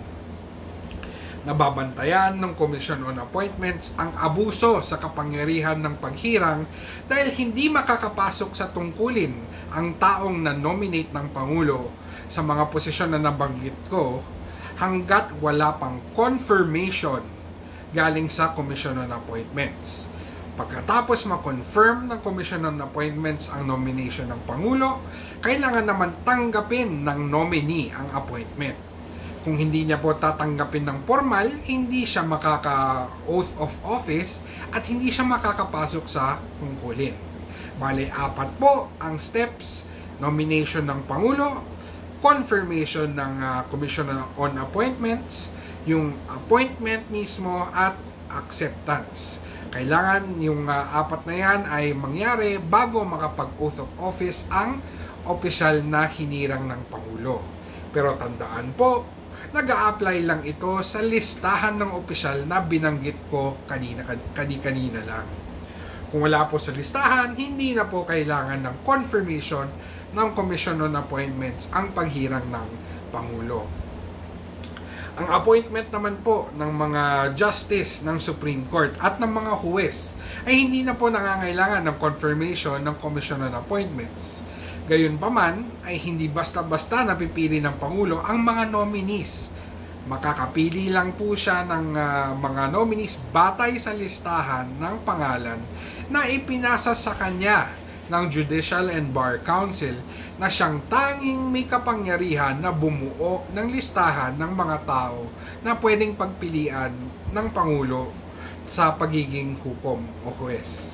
Speaker 1: Nababantayan ng Commission on Appointments ang abuso sa kapangyarihan ng paghirang dahil hindi makakapasok sa tungkulin ang taong na-nominate ng Pangulo sa mga posisyon na nabanggit ko hanggat wala pang confirmation galing sa Commission on Appointments. Pagkatapos ma-confirm ng Commission on Appointments ang nomination ng Pangulo, kailangan naman tanggapin ng nominee ang appointment. Kung hindi niya po tatanggapin ng formal, hindi siya makaka-oath of office at hindi siya makakapasok sa tungkulin. Bale, apat po ang steps: nomination ng Pangulo, confirmation ng uh, Commission on Appointments, yung appointment mismo at acceptance. Kailangan yung uh, apat na yan ay mangyari bago makapag-oath of office ang opisyal na hinirang ng Pangulo. Pero tandaan po, nag-a-apply lang ito sa listahan ng opisyal na binanggit ko kanina, kanina lang. Kung wala po sa listahan, hindi na po kailangan ng confirmation ng Commission on Appointments ang paghirang ng Pangulo. Ang appointment naman po ng mga justice ng Supreme Court at ng mga huwes ay hindi na po nangangailangan ng confirmation ng Commission on Appointments. Gayunpaman ay hindi basta-basta napipili ng Pangulo ang mga nominees. Makakapili lang po siya ng uh, mga nominees batay sa listahan ng pangalan na ipinasa sa kanya ng Judicial and Bar Council na siyang tanging may kapangyarihan na bumuo ng listahan ng mga tao na pwedeng pagpilian ng Pangulo sa pagiging hukom o huwes.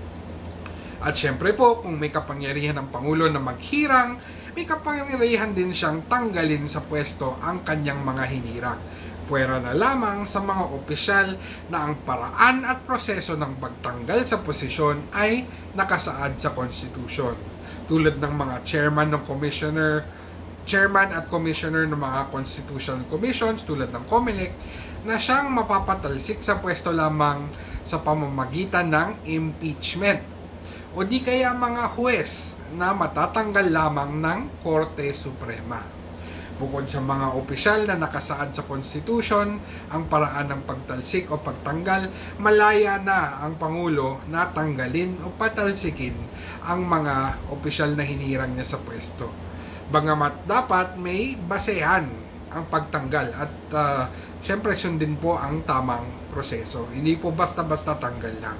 Speaker 1: At syempre po, kung may kapangyarihan ng Pangulo na maghirang, may kapangyarihan din siyang tanggalin sa pwesto ang kanyang mga hinirang. Pwera na lamang sa mga opisyal na ang paraan at proseso ng pagtanggal sa posisyon ay nakasaad sa Constitution. Tulad ng mga chairman ng commissioner, chairman at commissioner ng mga constitutional commissions tulad ng COMELEC na siyang mapapatalsik sa pwesto lamang sa pamamagitan ng impeachment. O di kaya mga huwes na matatanggal lamang ng Korte Suprema. Bukod sa mga opisyal na nakasaad sa Constitution, ang paraan ng pagtalsik o pagtanggal, malaya na ang Pangulo na tanggalin o patalsikin ang mga opisyal na hinirang niya sa pwesto. Bagamat dapat may basehan ang pagtanggal at uh, syempre sundin po ang tamang proseso. Hindi po basta-basta tanggal lang.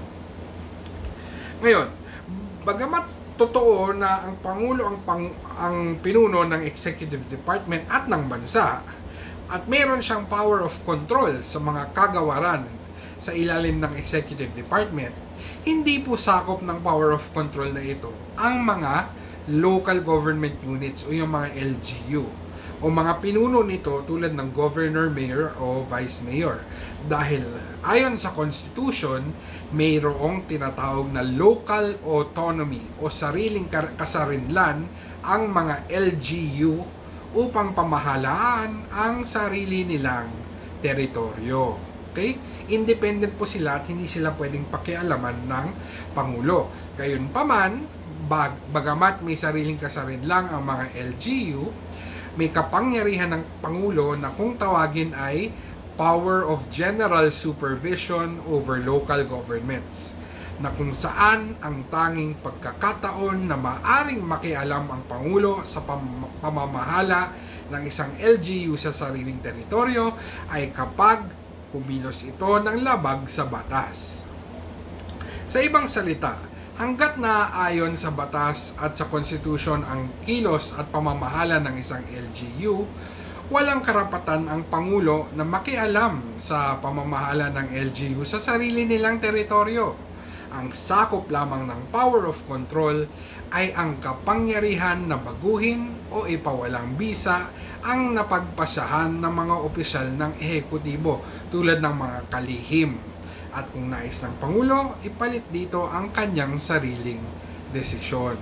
Speaker 1: Ngayon, bagamat totoo na ang Pangulo ang, pang, ang pinuno ng Executive Department at ng bansa at meron siyang power of control sa mga kagawaran sa ilalim ng Executive Department, hindi po sakop ng power of control na ito ang mga local government units o yung mga L G U. o mga pinuno nito tulad ng governor, mayor o vice mayor. Dahil ayon sa Constitution, mayroong tinatawag na local autonomy o sariling kasarinlan ang mga L G U upang pamahalaan ang sarili nilang teritoryo. Okay? Independent po sila at hindi sila pwedeng pakialaman ng Pangulo. Gayunpaman, bag, bagamat may sariling kasarinlan ang mga L G U, may kapangyarihan ng Pangulo na kung tawagin ay power of general supervision over local governments, na kung saan ang tanging pagkakataon na maaring makialam ang Pangulo sa pam- pamamahala ng isang L G U sa sariling teritoryo ay kapag kumilos ito ng labag sa batas. Sa ibang salita, hanggat naaayon sa batas at sa Constitution ang kilos at pamamahala ng isang L G U, walang karapatan ang Pangulo na makialam sa pamamahala ng L G U sa sarili nilang teritoryo. Ang sakop lamang ng power of control ay ang kapangyarihan na baguhin o ipawalang bisa ang napagpasyahan ng mga opisyal ng ehekutibo tulad ng mga kalihim. At kung nais ng Pangulo, ipalit dito ang kanyang sariling desisyon.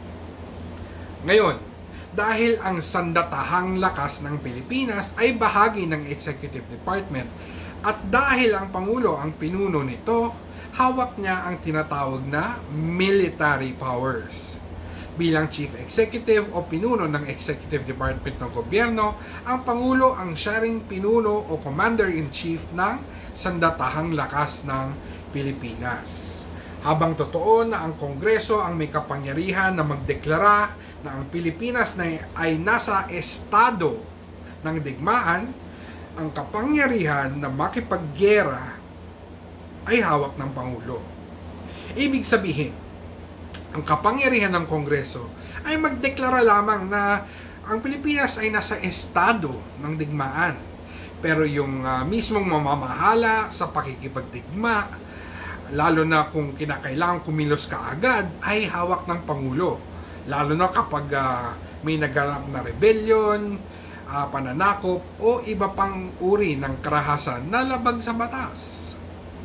Speaker 1: Ngayon, dahil ang sandatahang lakas ng Pilipinas ay bahagi ng Executive Department at dahil ang Pangulo ang pinuno nito, hawak niya ang tinatawag na military powers. Bilang Chief Executive o pinuno ng Executive Department ng gobyerno, ang Pangulo ang siyang pinuno o Commander-in-Chief ng sandatahang lakas ng Pilipinas. Habang totoo na ang Kongreso ang may kapangyarihan na magdeklara na ang Pilipinas na ay nasa estado ng digmaan, ang kapangyarihan na makipaggera ay hawak ng Pangulo. Ibig sabihin, ang kapangyarihan ng Kongreso ay magdeklara lamang na ang Pilipinas ay nasa estado ng digmaan. Pero yung uh, mismong mamamahala sa pakikipagdigma, lalo na kung kinakailangan kumilos ka agad, ay hawak ng Pangulo. Lalo na kapag uh, may naganap na rebellion, uh, pananakop, o iba pang uri ng karahasan na labag sa batas.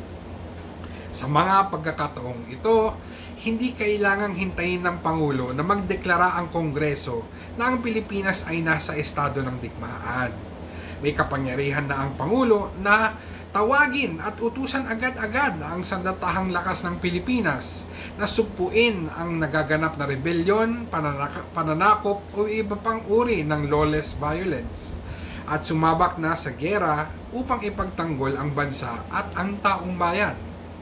Speaker 1: Sa mga pagkakataong ito, hindi kailangang hintayin ng Pangulo na magdeklara ang Kongreso na ang Pilipinas ay nasa estado ng digmaan. May kapangyarihan na ang Pangulo na tawagin at utusan agad-agad ang sandatahang lakas ng Pilipinas na sugpuin ang nagaganap na rebellion, pananakop o iba pang uri ng lawless violence at sumabak na sa giyera upang ipagtanggol ang bansa at ang taong bayan.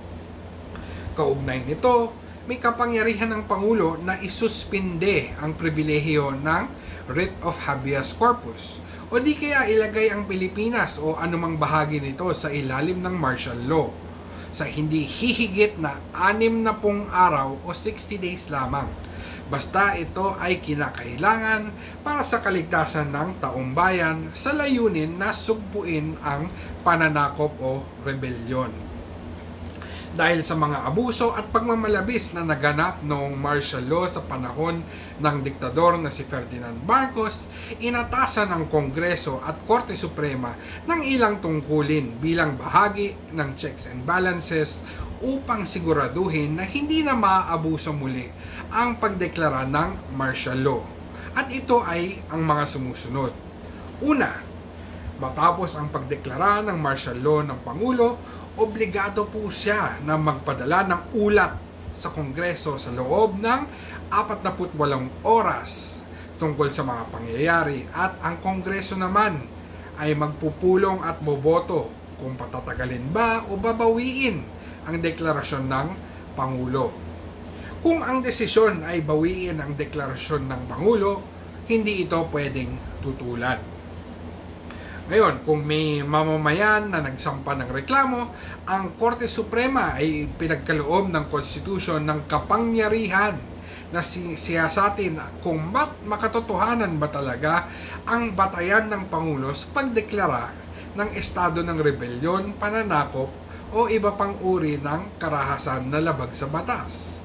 Speaker 1: Kaugnay nito, may kapangyarihan ng Pangulo na isuspinde ang pribilehiyo ng writ of habeas corpus o di kaya ilagay ang Pilipinas o anumang bahagi nito sa ilalim ng martial law sa hindi hihigit na anim na pung araw o sixty days lamang. Basta ito ay kinakailangan para sa kaligtasan ng taong bayan sa layunin na sugpuin ang pananakop o rebellion. Dahil sa mga abuso at pagmamalabis na naganap noong martial law sa panahon ng diktador na si Ferdinand Marcos, inatasan ng Kongreso at Korte Suprema ng ilang tungkulin bilang bahagi ng checks and balances upang siguraduhin na hindi na maaabuso muli ang pagdeklara ng martial law. At ito ay ang mga sumusunod. Una, matapos ang pagdeklara ng martial law ng Pangulo, obligado po siya na magpadala ng ulat sa Kongreso sa loob ng apat na walong oras tungkol sa mga pangyayari at ang Kongreso naman ay magpupulong at boboto kung patatagalin ba o babawiin ang deklarasyon ng Pangulo. Kung ang desisyon ay bawiin ang deklarasyon ng Pangulo, hindi ito pwedeng tutulan. Ngayon, kung may mamamayan na nagsampa ng reklamo, ang Korte Suprema ay pinagkaloob ng Constitution ng kapangyarihan na siyasatin kung ba't makatotohanan ba talaga ang batayan ng Pangulo sa pagdeklara ng estado ng rebellion, pananakop o iba pang uri ng karahasan na labag sa batas.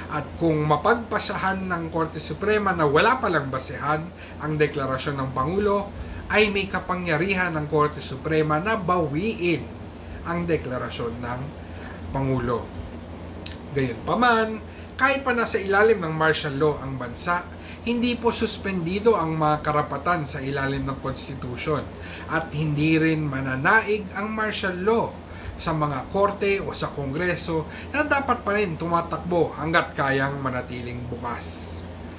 Speaker 1: At kung mapagpasahan ng Korte Suprema na wala palang basehan ang deklarasyon ng Pangulo, ay may kapangyarihan ng Korte Suprema na bawiin ang deklarasyon ng Pangulo. Gayunpaman, kahit pa nasa ilalim ng martial law ang bansa, hindi po suspendido ang mga karapatan sa ilalim ng Constitution at hindi rin mananaig ang martial law sa mga korte o sa kongreso na dapat pa rin tumatakbo hanggat kayang manatiling bukas.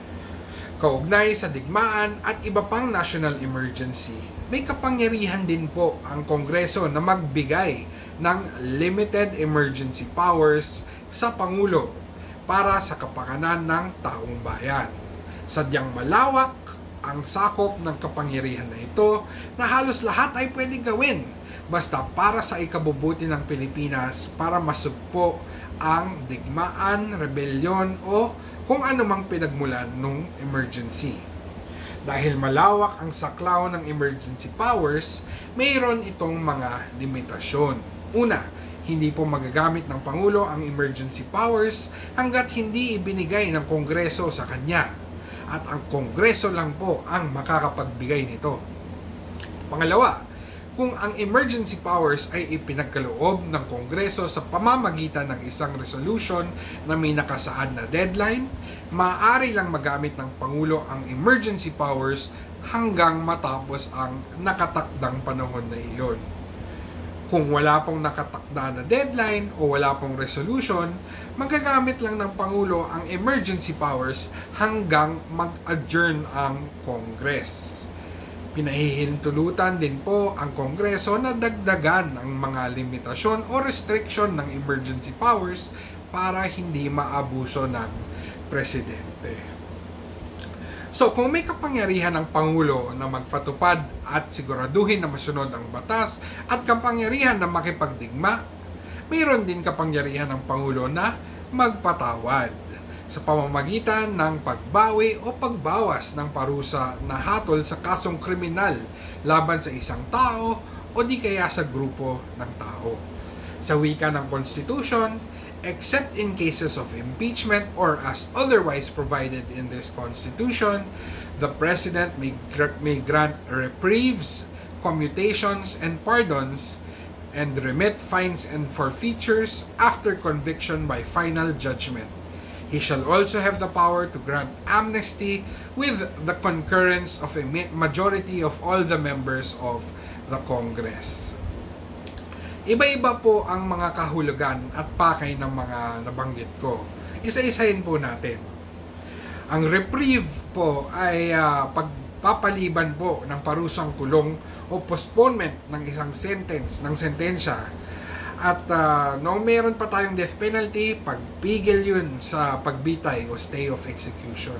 Speaker 1: Kaugnay sa digmaan at iba pang national emergency, may kapangyarihan din po ang kongreso na magbigay ng limited emergency powers sa Pangulo para sa kapakanan ng taong bayan. Sadyang malawak ang sakop ng kapangyarihan na ito na halos lahat ay pwedeng gawin basta para sa ikabubuti ng Pilipinas para masugpo ang digmaan, rebelyon o kung anumang pinagmulan ng emergency. Dahil malawak ang saklaw ng emergency powers, mayroon itong mga limitasyon. Una, hindi po magagamit ng Pangulo ang emergency powers hanggat hindi ibinigay ng Kongreso sa kanya. At ang Kongreso lang po ang makakapagbigay nito. Pangalawa, kung ang emergency powers ay ipinagkaloob ng Kongreso sa pamamagitan ng isang resolution na may nakasaad na deadline, maaari lang magamit ng Pangulo ang emergency powers hanggang matapos ang nakatakdang panahon na iyon. Kung wala pong nakatakda na deadline o wala pong resolution, magagamit lang ng Pangulo ang emergency powers hanggang mag-adjourn ang Congress. Pinahihintulutan din po ang Kongreso na dagdagan ang mga limitasyon o restriction ng emergency powers para hindi maabuso ng Presidente. So, kung may kapangyarihan ng Pangulo na magpatupad at siguraduhin na masunod ang batas at kapangyarihan na makipagdigma, mayroon din kapangyarihan ng Pangulo na magpatawad sa pamamagitan ng pagbawi o pagbawas ng parusa na hatol sa kasong kriminal laban sa isang tao o di kaya sa grupo ng tao. Sa wika ng Constitution, except in cases of impeachment or as otherwise provided in this Constitution, the President may, may grant reprieves, commutations, and pardons, and remit fines and forfeitures after conviction by final judgment. He shall also have the power to grant amnesty with the concurrence of a majority of all the members of the Congress. Iba-iba po ang mga kahulugan at pakay ng mga nabanggit ko. Isa-isahin po natin. Ang reprieve po ay uh, pagpapaliban po ng parusang kulong o postponement ng isang sentence, ng sentensya. At uh, nung meron pa tayong death penalty, pagpigil yun sa pagbitay o stay of execution.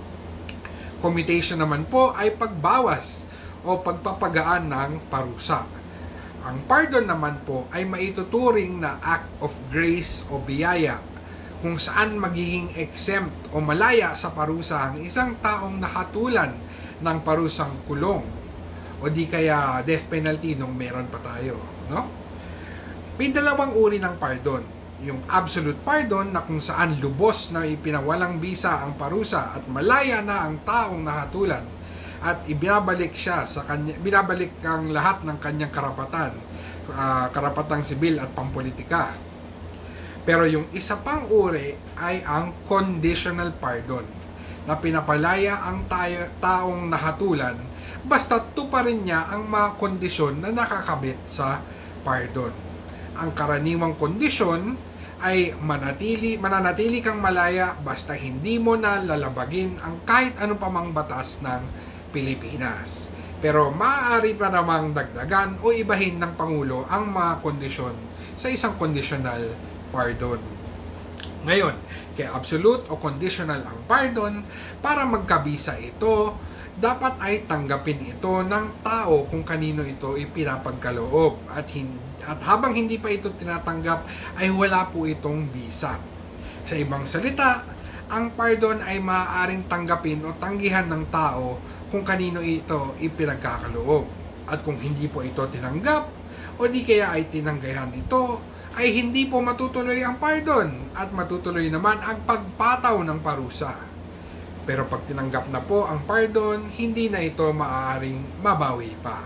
Speaker 1: Commutation naman po ay pagbawas o pagpapagaan ng parusa. Ang pardon naman po ay maituturing na act of grace o biyaya kung saan magiging exempt o malaya sa parusa ang isang taong nakatulan ng parusang kulong o di kaya death penalty nung meron pa tayo, no? May dalawang uri ng pardon. Yung absolute pardon na kung saan lubos na ipinawalang bisa ang parusa at malaya na ang taong nakatulan at ibinabalik siya sa kanya, binabalik ang lahat ng kanyang karapatan, uh, karapatang sibil at pampolitika. Pero yung isa pang uri ay ang conditional pardon na pinapalaya ang tayo, taong nakatulan basta tuparin niya ang mga kondisyon na nakakabit sa pardon. Ang karaniwang kondisyon ay manatili, mananatili kang malaya basta hindi mo na lalabagin ang kahit ano pa mang batas ng Pilipinas. Pero maaari pa namang dagdagan o ibahin ng Pangulo ang mga kondisyon sa isang conditional pardon. Ngayon, kaya absolute o conditional ang pardon, para magkabisa ito, dapat ay tanggapin ito ng tao kung kanino ito ipinapagkaloob at hindi At habang hindi pa ito tinatanggap, ay wala po itong bisa. Sa ibang salita, ang pardon ay maaaring tanggapin o tanggihan ng tao kung kanino ito ipinagkakaloob. At kung hindi po ito tinanggap, o di kaya ay tinanggihan ito, ay hindi po matutuloy ang pardon at matutuloy naman ang pagpataw ng parusa. Pero pag tinanggap na po ang pardon, hindi na ito maaaring mabawi pa.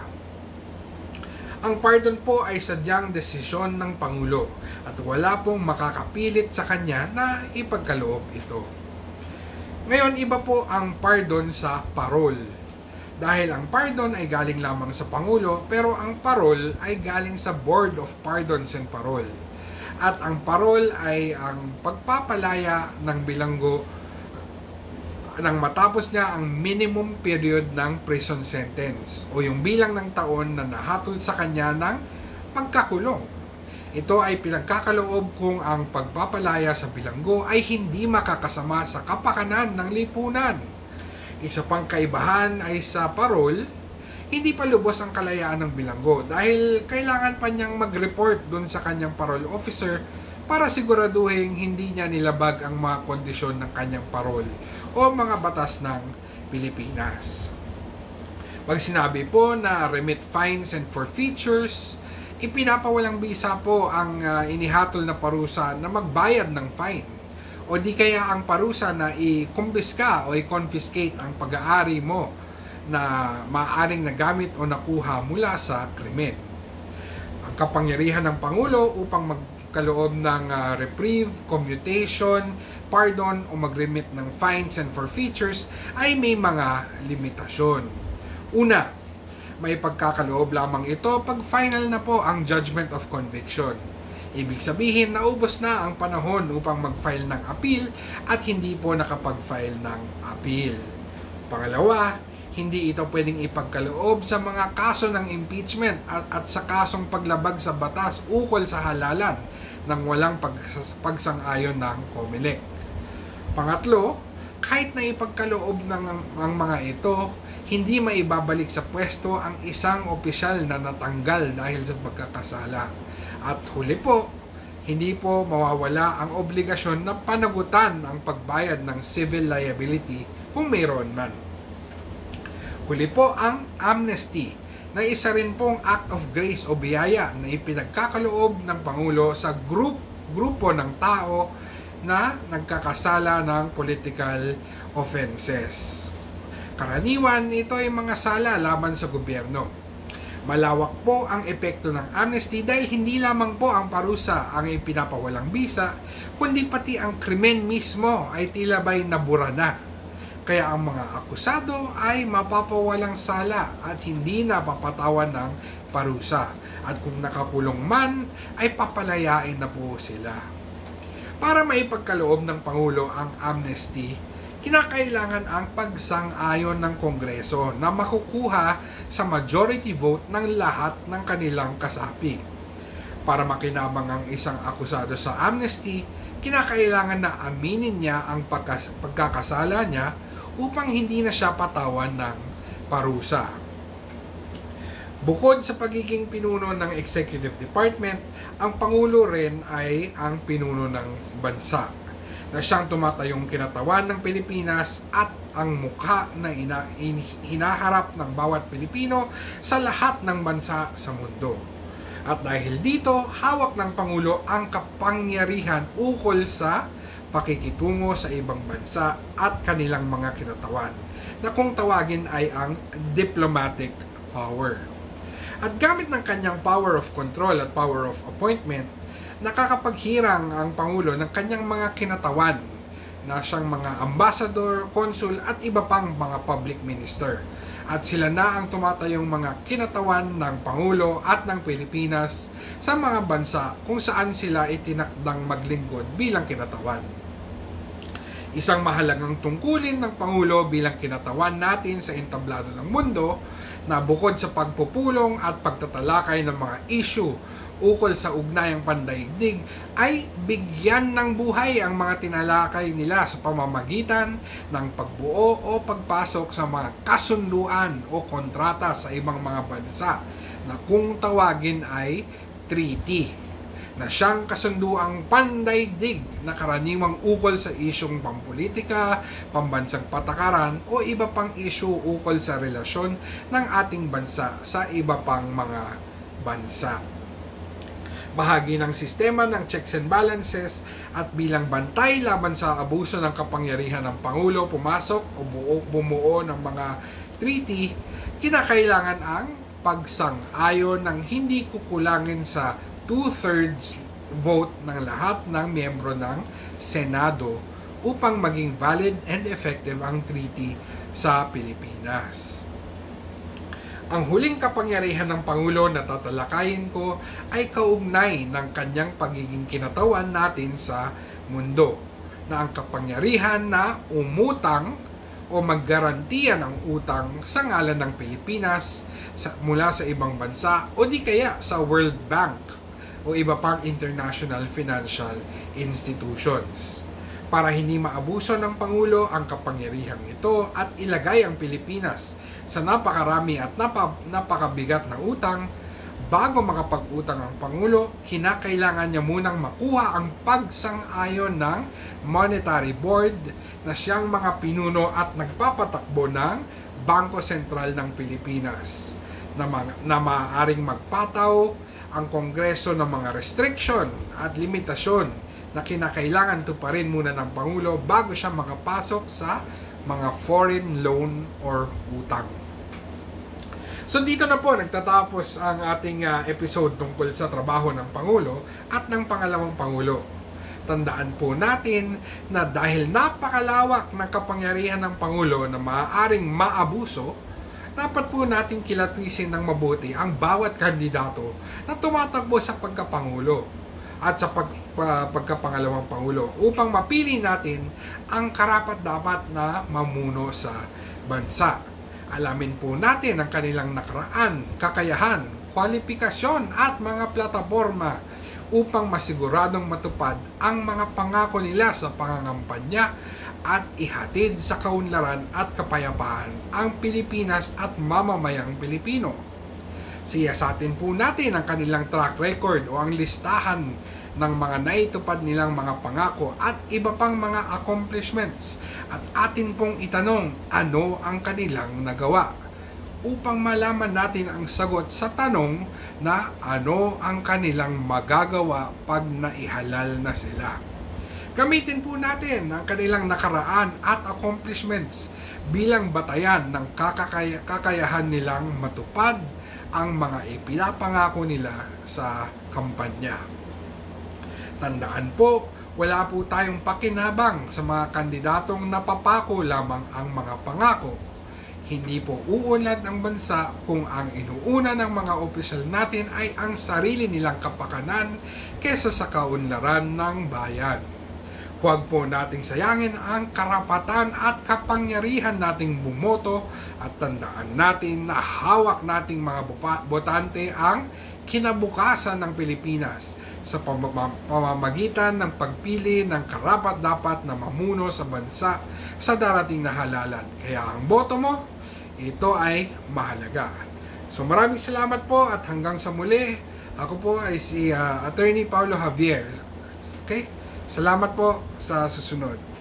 Speaker 1: Ang pardon po ay sadyang desisyon ng Pangulo at wala pong makakapilit sa kanya na ipagkaloob ito. Ngayon, iba po ang pardon sa parol. Dahil ang pardon ay galing lamang sa Pangulo, pero ang parol ay galing sa Board of Pardons and Parole. At ang parol ay ang pagpapalaya ng bilanggo nang matapos niya ang minimum period ng prison sentence o yung bilang ng taon na nahatol sa kanya ng pagkakulong. Ito ay pinagkakaloob kung ang pagpapalaya sa bilanggo ay hindi makakasama sa kapakanan ng lipunan. Isa pang kaibahan ay sa parol, hindi pa lubos ang kalayaan ng bilanggo dahil kailangan pa niyang mag-report dun sa kanyang parole officer para siguraduhin hindi niya nilabag ang mga kondisyon ng kanyang parol o mga batas ng Pilipinas. Pag sinabi po na remit fines and forfeitures, ipinapawalang bisa po ang uh, inihatol na parusa na magbayad ng fine o di kaya ang parusa na i-kumpiska o i-confiscate ang pag-aari mo na maaaring nagamit o nakuha mula sa krimen. Ang kapangyarihan ng Pangulo upang magkaloob ng uh, reprieve, commutation, pardon o mag-remit ng fines and forfeitures ay may mga limitasyon. Una, may pagkakaloob lamang ito pag final na po ang judgment of conviction. Ibig sabihin, naubos na ang panahon upang mag-file ng appeal at hindi po nakapag-file ng appeal. Pangalawa, hindi ito pwedeng ipagkaloob sa mga kaso ng impeachment at, at sa kasong paglabag sa batas ukol sa halalan ng walang pag, pagsang-ayon ng COMELEC. Pangatlo, kahit na ipagkaloob ng ang mga ito, hindi maibabalik sa pwesto ang isang opisyal na natanggal dahil sa pagkakasala. At huli po, hindi po mawawala ang obligasyon na panagutan ang pagbayad ng civil liability kung mayroon man. Huli po ang amnesty, na isa rin pong act of grace o biyaya na ipinagkakaloob ng Pangulo sa group, grupo ng tao na nagkakasala ng political offenses. Karaniwan, ito ay mga sala laban sa gobyerno. Malawak po ang epekto ng amnesty dahil hindi lamang po ang parusa ang ipinapawalang bisa, kundi pati ang krimen mismo ay tila ba'y nabura na. Kaya ang mga akusado ay mapapawalang sala at hindi napapatawan ng parusa. At kung nakakulong man, ay papalayain na po sila. Para maipagkaloob ng Pangulo ang amnesty, kinakailangan ang pagsang-ayon ng Kongreso na makukuha sa majority vote ng lahat ng kanilang kasapi. Para makinabang ang isang akusado sa amnesty, kinakailangan na aminin niya ang pagkas- pagkakasala niya upang hindi na siya patawan ng parusa. Bukod sa pagiging pinuno ng Executive Department, ang Pangulo rin ay ang pinuno ng bansa, na siyang tumatayong kinatawan ng Pilipinas at ang mukha na ina, in, hinaharap ng bawat Pilipino sa lahat ng bansa sa mundo. At dahil dito, hawak ng Pangulo ang kapangyarihan ukol sa pakikitungo sa ibang bansa at kanilang mga kinatawan, na kung tawagin ay ang diplomatic power. At gamit ng kanyang power of control at power of appointment, nakakapaghirang ang Pangulo ng kanyang mga kinatawan na siyang mga ambassador, consul at iba pang mga public minister. At sila na ang tumatayong mga kinatawan ng Pangulo at ng Pilipinas sa mga bansa kung saan sila itinakdang maglingkod bilang kinatawan. Isang mahalagang tungkulin ng Pangulo bilang kinatawan natin sa entablado ng mundo na bukod sa pagpupulong at pagtatalakay ng mga issue ukol sa ugnayang pandaigdig ay bigyan ng buhay ang mga tinalakay nila sa pamamagitan ng pagbuo o pagpasok sa mga kasunduan o kontrata sa ibang mga bansa na kung tawagin ay treaty, na siyang kasunduang pandaigdig na karaniwang ukol sa isyong pampolitika, pambansang patakaran o iba pang issue ukol sa relasyon ng ating bansa sa iba pang mga bansa. Bahagi ng sistema ng checks and balances at bilang bantay laban sa abuso ng kapangyarihan ng Pangulo pumasok o buo, bumuo ng mga treaty, kinakailangan ang pagsang-ayon ng hindi kukulangin sa two-thirds vote ng lahat ng miyembro ng Senado upang maging valid and effective ang treaty sa Pilipinas. Ang huling kapangyarihan ng Pangulo na tatalakayin ko ay kaugnay ng kanyang pagiging kinatawan natin sa mundo, na ang kapangyarihan na umutang o maggarantiya ng utang sa ngalan ng Pilipinas sa, mula sa ibang bansa o di kaya sa World Bank o iba pang international financial institutions. Para hindi maabuso ng Pangulo ang kapangyarihang ito at ilagay ang Pilipinas sa napakarami at napa, napakabigat na utang, bago makapag-utang ang Pangulo, kinakailangan niya munang makuha ang pagsang-ayon ng Monetary Board na siyang mga pinuno at nagpapatakbo ng Bangko Sentral ng Pilipinas, na, mga, na maaaring magpataw ang Kongreso ng mga restriction at limitasyon na kinakailangan tuparin muna ng Pangulo bago siya makapasok sa mga foreign loan or utang. So dito na po nagtatapos ang ating uh, episode tungkol sa trabaho ng Pangulo at ng pangalawang Pangulo. Tandaan po natin na dahil napakalawak ng kapangyarihan ng Pangulo na maaaring maabuso, dapat po natin kilatisin ng mabuti ang bawat kandidato na tumatakbo sa pagkapangulo at sa pag, uh, pagkapangalawang Pangulo upang mapili natin ang karapat-dapat na mamuno sa bansa. Alamin po natin ang kanilang nakaraan, kakayahan, kwalifikasyon at mga plataforma upang masiguradong matupad ang mga pangako nila sa pangangampanya at ihatid sa kaunlaran at kapayapaan ang Pilipinas at mamamayang Pilipino. Siyasatin po natin ang kanilang track record o ang listahan ng mga naitupad nilang mga pangako at iba pang mga accomplishments at atin pong itanong ano ang kanilang nagawa upang malaman natin ang sagot sa tanong na ano ang kanilang magagawa pag naihalal na sila. Gamitin po natin ang kanilang nakaraan at accomplishments bilang batayan ng kakakaya, kakayahan nilang matupad ang mga ipinapangako nila sa kampanya. Tandaan po, wala po tayong pakinabang sa mga kandidatong napapako lamang ang mga pangako. Hindi po uunlad ang bansa kung ang inuuna ng mga opisyal natin ay ang sarili nilang kapakanan kesa sa kaunlaran ng bayan. Huwag po nating sayangin ang karapatan at kapangyarihan nating bumoto at tandaan natin na hawak nating mga botante ang kinabukasan ng Pilipinas sa pamamagitan ng pagpili ng karapat-dapat na mamuno sa bansa sa darating na halalan. Kaya ang boto mo, ito ay mahalaga. So maraming salamat po at hanggang sa muli. Ako po ay si uh, Attorney Paolo Javier. Okay? Salamat po sa susunod.